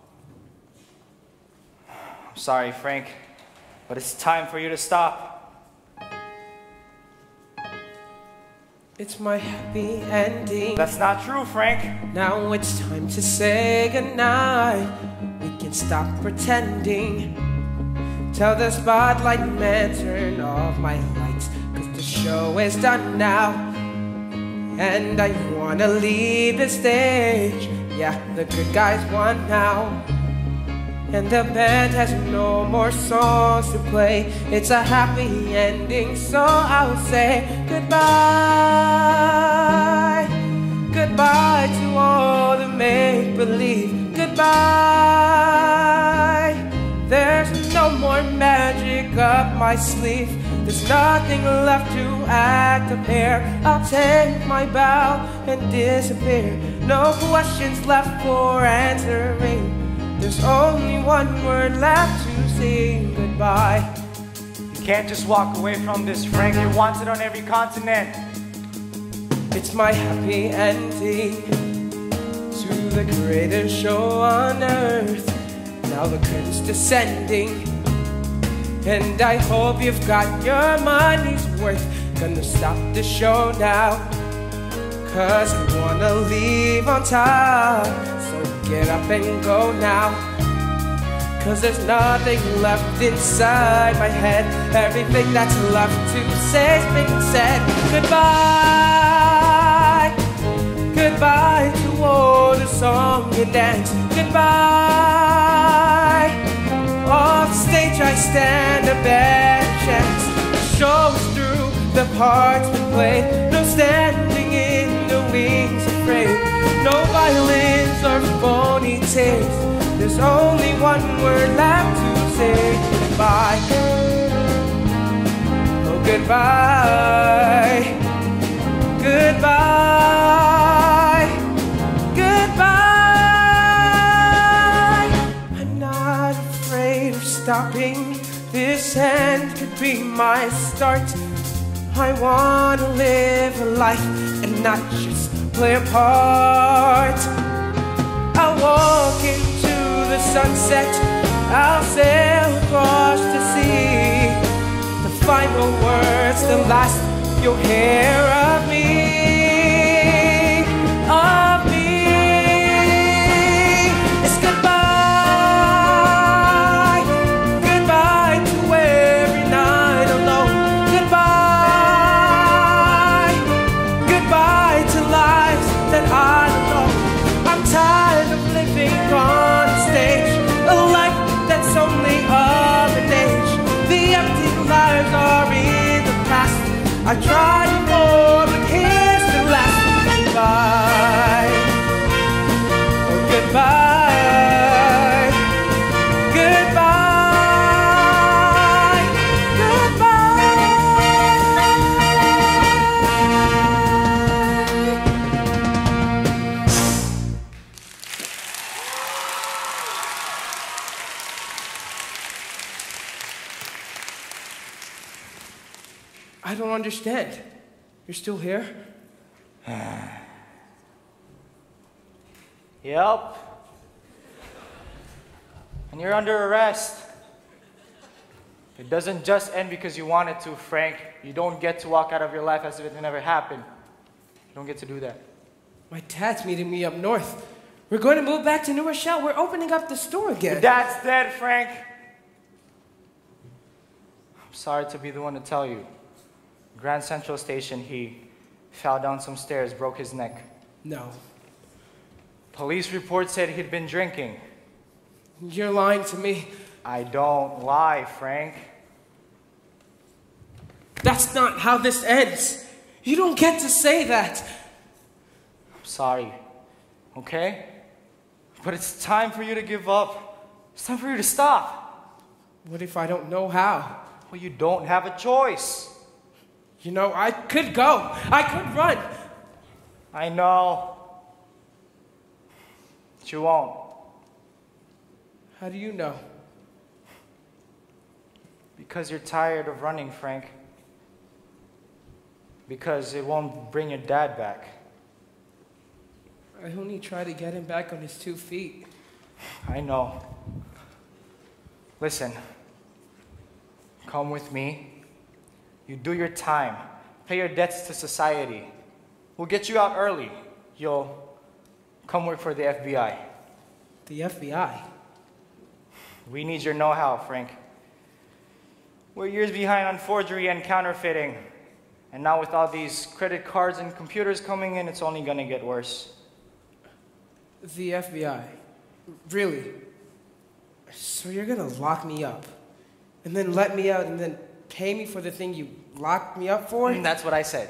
I'm sorry, Frank, but it's time for you to stop. It's my happy ending. That's not true, Frank. Now it's time to say goodnight. We can stop pretending. Tell the spotlight man turn off my lights, 'cause the show is done now. And I wanna leave the stage. Yeah, the good guys won now. And the band has no more songs to play. It's a happy ending, so I'll say goodbye. Goodbye to all the make-believe. Goodbye. There's no more magic up my sleeve. There's nothing left to act up here. I'll take my bow and disappear. No questions left for answering. There's only one word left to say goodbye. You can't just walk away from this, Frank. You're wanted on every continent. It's my happy ending to the greatest show on earth. Now the curtain's descending, and I hope you've got your money's worth. Gonna stop the show now, 'cause I wanna leave on top. So get up and go now, 'cause there's nothing left inside my head. Everything that's left to say has been said. Goodbye. Goodbye to all the song and dance. Goodbye. Off stage I stand a bad chance. The show is through, the parts we played. No standing in the wings afraid. No violins or phony tears. There's only one word left to say goodbye. Oh, goodbye. Goodbye. Goodbye. I'm not afraid of stopping. This end could be my start. I wanna live a life and not just play a part. I'll walk into the sunset. I'll sail across the sea. The final words, the last you'll hear of me. Of me. It's goodbye. Goodbye to every night alone. Goodbye. Goodbye to lives that I don't know. I'm tired of living on a stage, a life that's only of an age. The empty lives are in the past. I tried more, but here's the last. Goodbye. Oh, goodbye. Goodbye. I don't understand. You're still here? Yep. And you're under arrest. It doesn't just end because you wanted to, Frank. You don't get to walk out of your life as if it never happened. You don't get to do that. My dad's meeting me up north. We're going to move back to New Rochelle. We're opening up the store again. Your dad's dead, Frank. I'm sorry to be the one to tell you. Grand Central Station, he fell down some stairs, broke his neck. No. Police report said he'd been drinking. You're lying to me. I don't lie, Frank. That's not how this ends. You don't get to say that. I'm sorry. Okay? But it's time for you to give up. It's time for you to stop. What if I don't know how? Well, you don't have a choice. You know, I could go. I could run. I know. But you won't. How do you know? Because you're tired of running, Frank. Because it won't bring your dad back. I only try to get him back on his 2 feet. I know. Listen. Come with me. You do your time. Pay your debts to society. We'll get you out early. You'll come work for the FBI. The FBI? We need your know-how, Frank. We're years behind on forgery and counterfeiting. And now with all these credit cards and computers coming in, it's only gonna get worse. The FBI? Really? So you're gonna lock me up, and then let me out, and then pay me for the thing you locked me up for? That's what I said.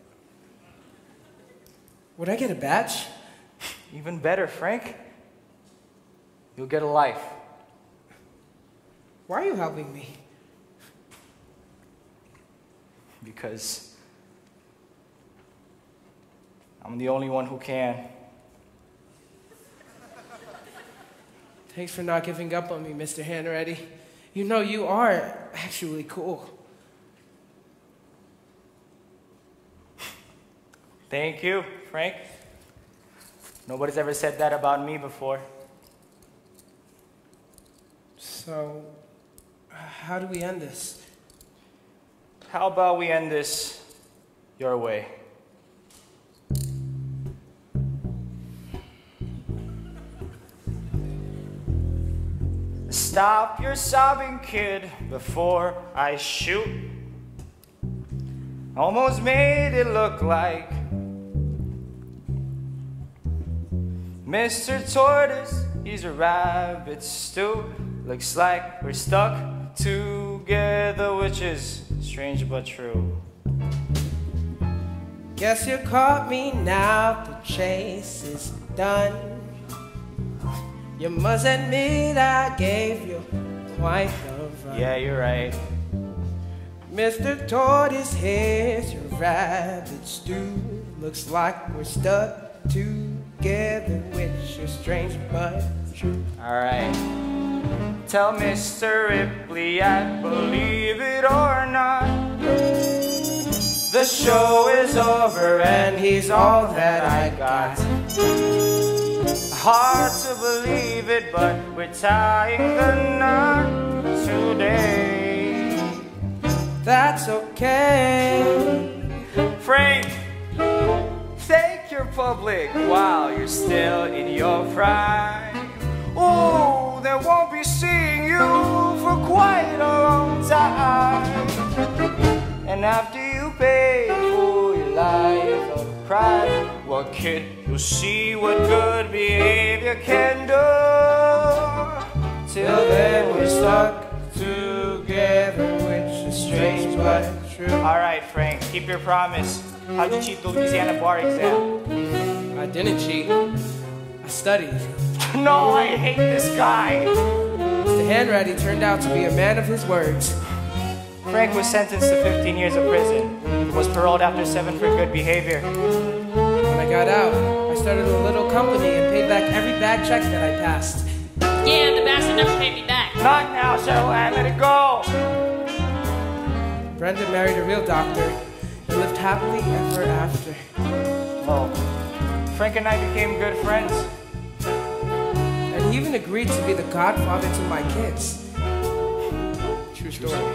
Would I get a badge? Even better, Frank. You'll get a life. Why are you helping me? Because I'm the only one who can. Thanks for not giving up on me, Mr. Hanratty. You know, you are actually cool. Thank you, Frank. Nobody's ever said that about me before. So, how do we end this? How about we end this your way? Stop your sobbing, kid, before I shoot. Almost made it look like Mr. Tortoise, he's a rabbit stew. Looks like we're stuck together, which is strange but true. Guess you caught me now, the chase is done. You must admit I gave you quite the run. Yeah, you're right. Mr. Tortoise, here's your rabbit stew. Looks like we're stuck together, which is strange but true. Alright. Tell Mr. Ripley I believe it or not. The show is over and he's all that I got. Hard to believe it, but we're tying the knot today. That's okay. Frank, thank your public while you're still in your prime. Oh, they won't be seeing you for quite a long time. And after you pay for your life of crime, well, kid, you'll see what good behavior can do. Till then, we're stuck together, which is strange but true. All right, Frank, keep your promise. How'd you cheat the Louisiana bar exam? I didn't cheat. I studied. No, I hate this guy. Mr. Hanratty turned out to be a man of his words. Frank was sentenced to 15 years of prison. He was paroled after 7 for good behavior. When I got out, I started a little company and paid back every bad check that I passed. Yeah, the bastard never paid me back. Not now, Sherlock. Let it go. Brenda married a real doctor and lived happily ever after. Oh, Frank and I became good friends. And he even agreed to be the godfather to my kids. True story.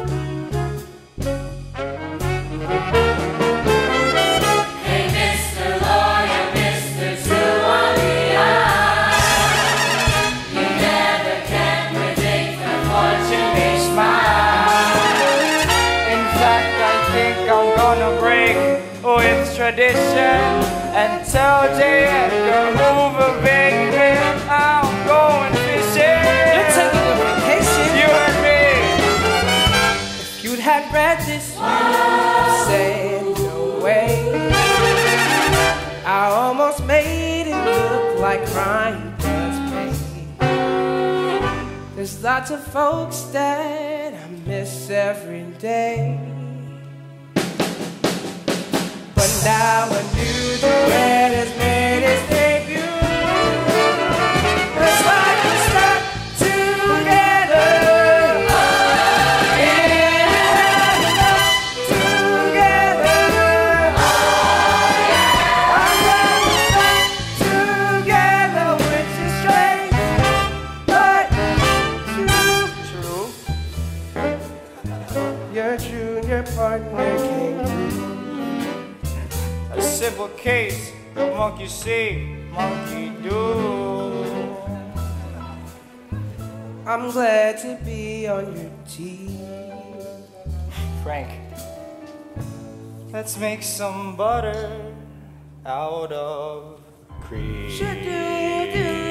Hey, Mr. Lawyer, Mr. True on the eye. You never can predict the fortune they smile. In fact, I think I'm gonna break with tradition and tell J. Edgar Hoover, baby, I'm going fishing. You're taking a vacation. You and me. If you'd had read this, you'd have said no way. I almost made it look like crime was lots of folks that I miss every day. But now a new duet has made its debut. It's like we stuck together. Together. I'm glad we stuck together, which is strange, but true. Your junior partner came through. A simple case of monkey see, monkey do. I'm glad to be on your team. Frank, let's make some butter out of cream. Should do.